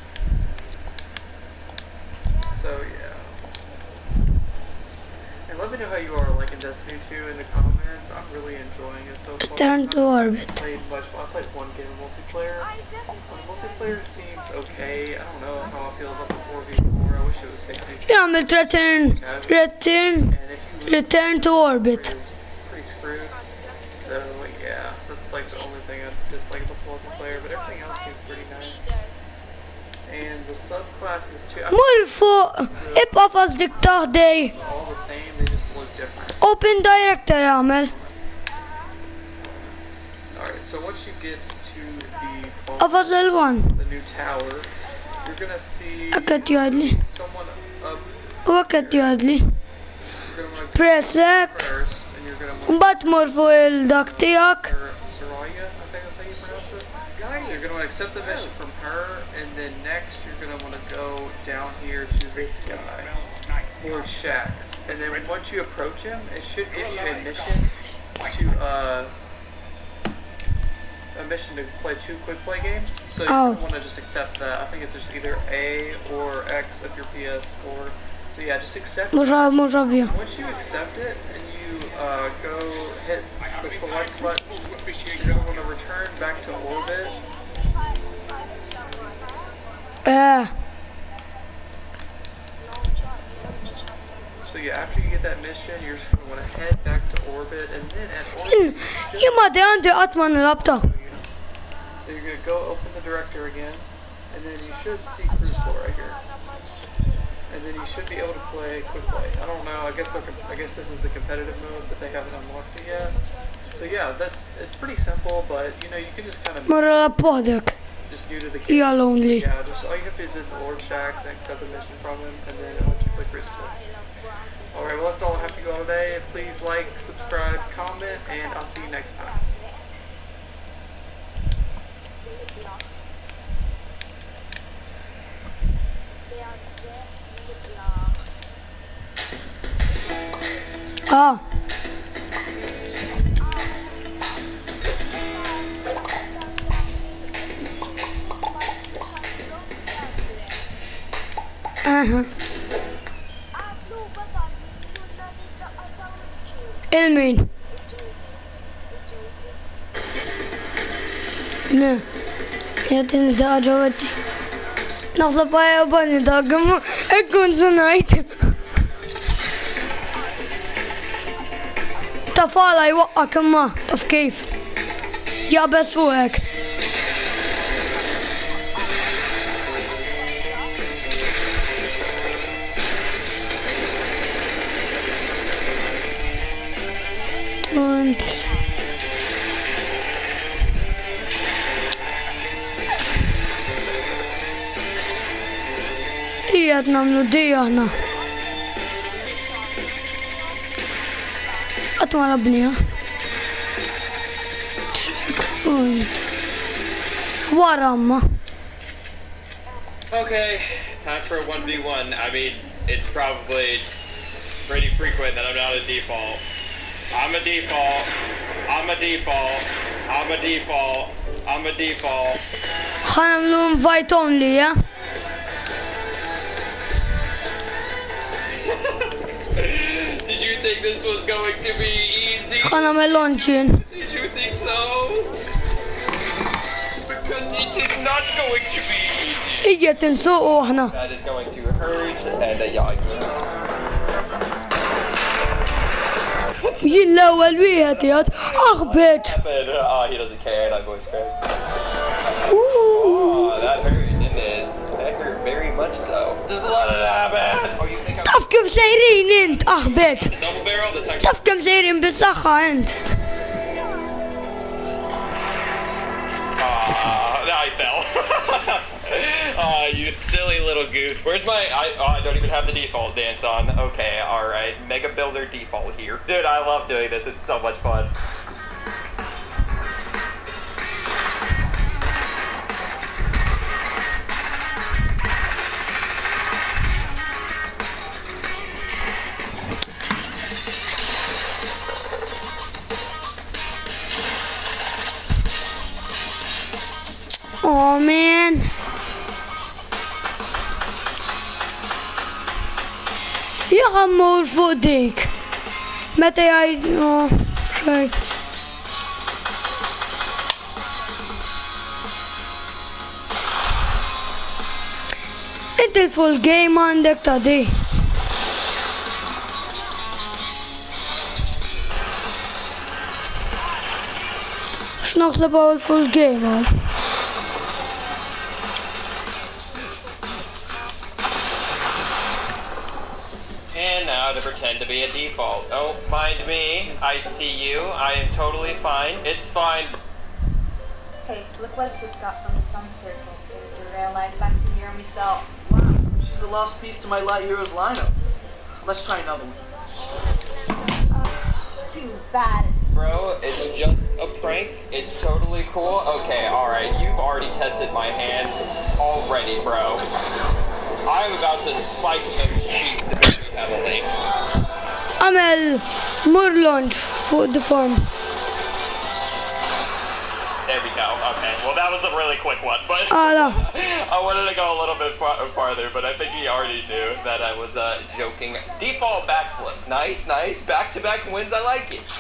so yeah. And let me know how you are liking Destiny two in the comments. I'm really enjoying it so far.
Return to orbit.
I played much. I played one game of multiplayer. So the multiplayer seems okay. I don't know how I feel about the four v four. I wish it was sixty.
Jgħamil return, return, return to orbit.
Pretty screwed. So yeah, that's like the only thing I dislike about multiplayer, but everything else seems pretty nice. And the subclasses too. I
Mur fuq, ibqa' fas dik taħdej.
all the same. They just look different.
Open director اعمل.
Alright, so once you get to the phone,
افضل one.
the new tower, you're gonna see
اكت يادلي.
someone up.
وكت يادلي.
You're gonna want to
Press X.
first, and you're gonna want
وبعد تمر فوق الدك تياك.
Sor- Soraya, I think that's how you pronounce it. So you're gonna want to accept the mission from her, and then next you're gonna want to go down here to this guy, Lord Shax. And then once you approach him, it should give you a mission to uh. a mission to play two quick play games. So you
Oh.
want to just accept that. I think it's just either A or X of your P S four. So yeah, just accept it.
مرة مرة فيها.
Once you accept it and you uh, go hit the select button, you're going to want to return back to orbit.
اه.
So yeah, after you get that mission, you're just going to want to head back to orbit, and then at orbit,
يا ما دي عندي أطمن رابطة.
so you're going to go open the director again, and then you should see Cruise Core right here. And then you should be able to play quick play. I don't know. I guess they're, com- I guess this is the competitive mode, but they haven't unlocked it yet. So yeah, that's it's pretty simple, but you know you can just kind of
مرة بوهدك.
just new to the game.
يا lonely.
Yeah, just all you have to do is visit Lord Shax and accept the mission from him, and then it'll let you play Cruise Core. All right, well that's all I have to go today. Please like, subscribe, comment, and I'll see you next time.
اه. اها. المين؟ نه. يعطيني دا جوتي. نغضب بايا بني دا قمو اكون زنايت. تفالا يوقعك ما تف كيف يا بس فوقك. هي نعملو دي هنا أطول أبنية ورا.
Okay, time for a one v one. I mean, it's probably pretty frequent that I'm not a default. I'm a default. I'm a default. I'm a default. I'm a default.
هنعملو invite only يا.
Did you think this was going to be easy?
هنعمل launching.
Did you think so? Because it is not going to be easy.
إيه تنسوقوا هنا.
That is going to hurt and a yawn.
يلا والويات يا أخبط.
Oh, he doesn't care. That voice cracked. Oh, that hurt, didn't it? That hurt very much so. Just let it happen. Oh, you think I'm
تعرف كيف سايرين أنت أخبط.
double barrel? That's actually.
تعرف كيف سايرين بالصخة أنت.
Ah, now I fell. Oh, you silly little goose. Where's my... I, oh, I don't even have the default dance on. Okay, alright. Mega Builder default here. Dude, I love doing this. It's so much fun.
Oh man. يا غمور فوق ديك. متى يعيد اه شوي. انت الفول جيم عندك تادي. مش نغصب على الفول جيم.
And now to pretend to be a default. Don't mind me. I see you. I am totally fine. It's fine.
Hey, look what I just got from the sun circle. There's a rail line back to near myself.
Wow, she's the last piece to my Light Heroes lineup. Let's try another one.
Uh, too bad.
Bro, it's just a prank. It's totally cool. Okay, alright. You've already tested my hand already, bro. I'm about to spike those cheeks very heavily.
عمل more launch for the farm.
There we go. Okay. Well, that was a really quick one, but
Ah, no.
I wanted to go a little bit far farther, but I think he already knew that I was uh, joking. Default backflip. Nice, nice. Back-to-back wins. I like it.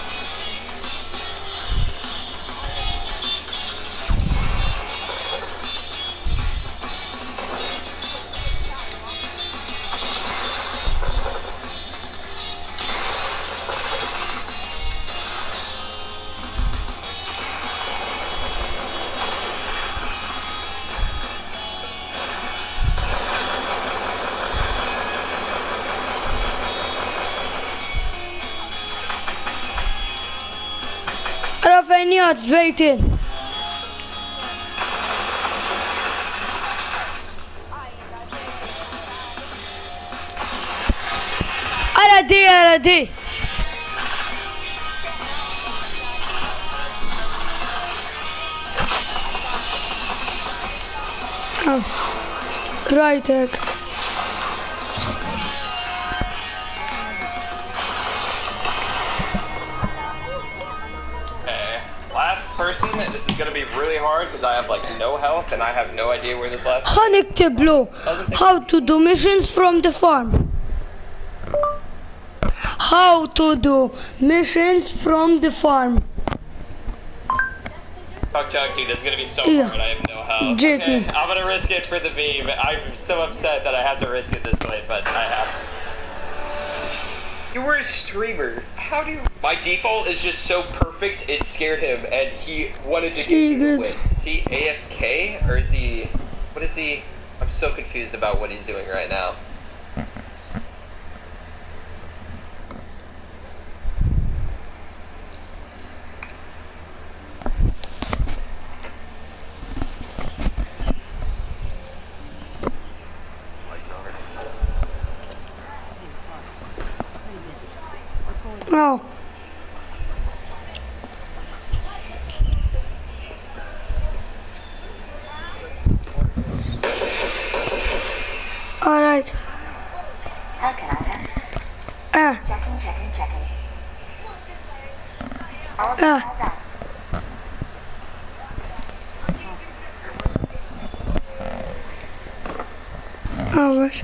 Rafinha's waiting. Already, already. Oh. Right, egg.
Last person, this is gonna be really hard because I have like no health and I have no idea where this last.
هنكتب له how to do missions from the farm. How to do missions from the farm.
Fuck Chuck, dude, this is gonna be so
Yeah.
hard. I have no health.
J K.
Okay, I'm gonna risk it for the beam. I'm so upset that I have to risk it this way, but I have. You were a streamer. How do you? My default is just so perfect. It scared him, and he wanted to get me to win. Is he A F K or is he? What is he? I'm so confused about what he's doing right now.
No. All right.
How can I help?
Ah.
Checking, checking, checking. All
Ah. Oh, gosh.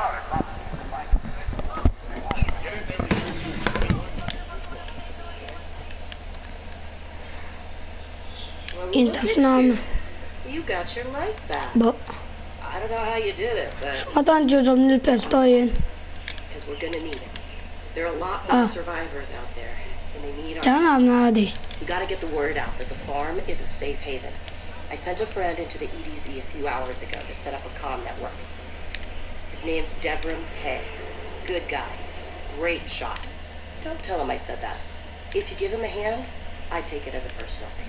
انت في نعمة
You got your life back.
But
I don't know how you did it, but
ما تنجرب من البستاين
because we're gonna need it. There are a lot
Ah.
more survivors out there, and they need our.
تعال عادي.
You gotta get the word out that the farm is a safe haven. I sent a friend into the E D Z a few hours ago to set up a comm network. His name's Devram Hay. Good guy. Great shot. Don't tell him I said that. If you give him a hand, I take it as a personal thing.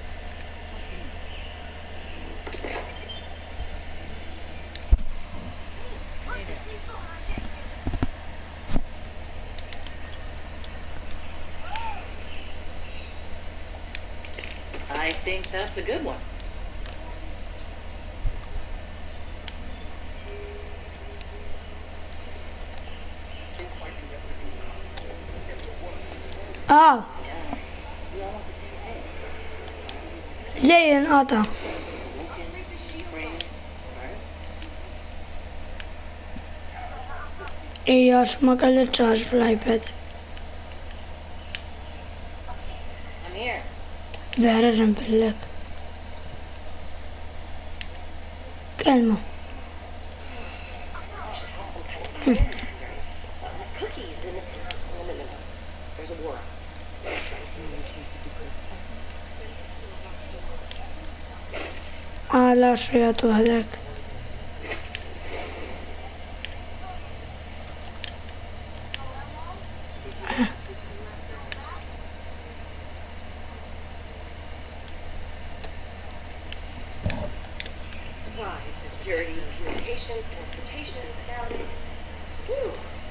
I think that's a good one.
اه زي انقطع ايش ما قال تشارج في الايباد
I'm here.
فيرا جنب لك كلمة
Cookies and no, no, no, no. There's a war.
على شريط هذاك
efficient transportation. Now, whew.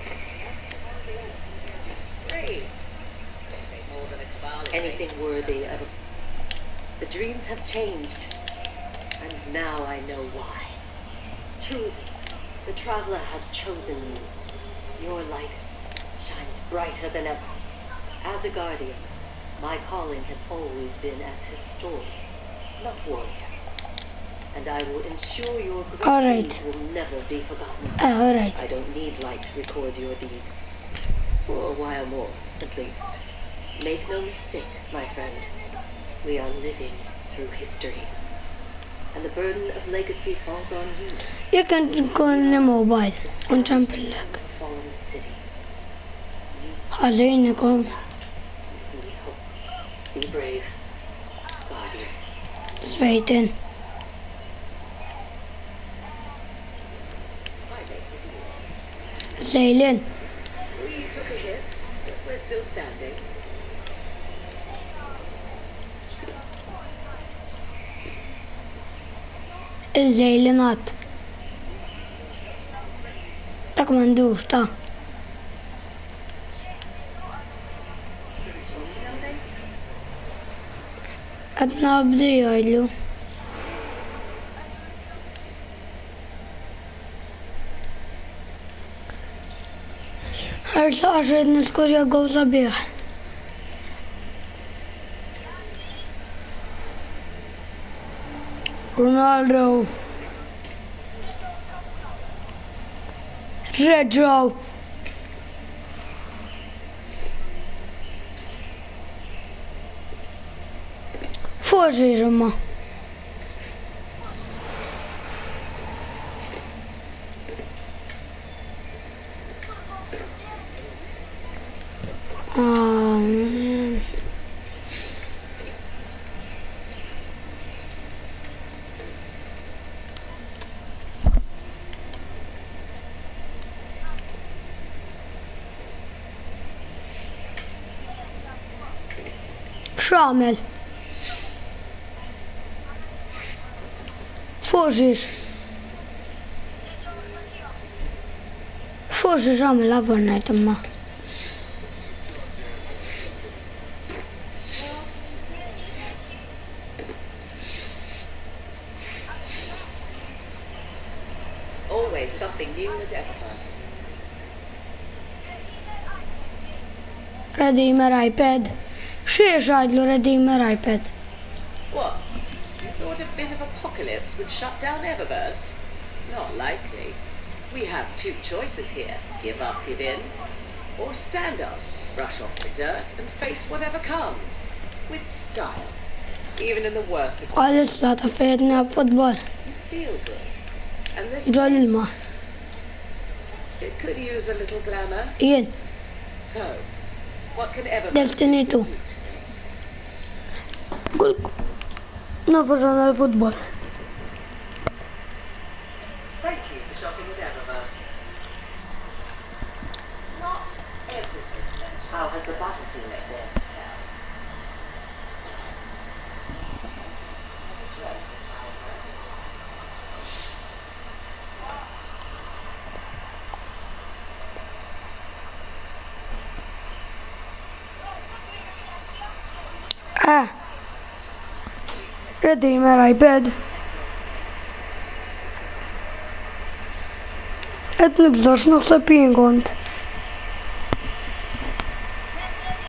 Great. More than a cabal. Anything worthy of a... The dreams have changed, and now I know why. Truth, the traveler has chosen you. Your light shines brighter than ever. As a guardian, my calling has always been as historian, not warrior. And I will ensure your great
All right.
deeds will never be forgotten.
Uh, all right.
I don't need light to record your deeds. For a while more, at least. Make no mistake, my friend. We are living through history. And the burden of legacy falls on you.
Jag kan gå in mobile och jumpa lag.
Fallen city.
Hallå inne kom.
Be brave, guardian.
Svejten. Zeilen.
We took a hit, but we're still standing.
Zeilenat. Tak mandux ta. Għadna bdi għajlu. Għarsa għaxed niskurja għawza biħ. Ronaldo. Reġaw. Fuġi ġemma. Ah, man. X'għamel? Fuġix. Fuġix għamel għabarnajt imma.
Always something new and ever.
Redeemer iPad. Xiex għadlu Redeemer iPad?
What? You thought a bit of apocalypse would shut down Eververse? Not likely. We have two choices here. Give up, give in. Or stand up, brush off the dirt, and face whatever comes. With style. Even in the worst of
Għalis la ta' fejedna futbol.
You feel good. And this
Ġol ilma.
it could use a little glamour.
Jien.
So, what can Eververse
Destiny two. Nafu ġona l-futbol.
Thank you for shopping with Eververse. Not everything. How has the battlefield been?
Ah. Redeemer iPad. Et nibżax naħseb jien kont.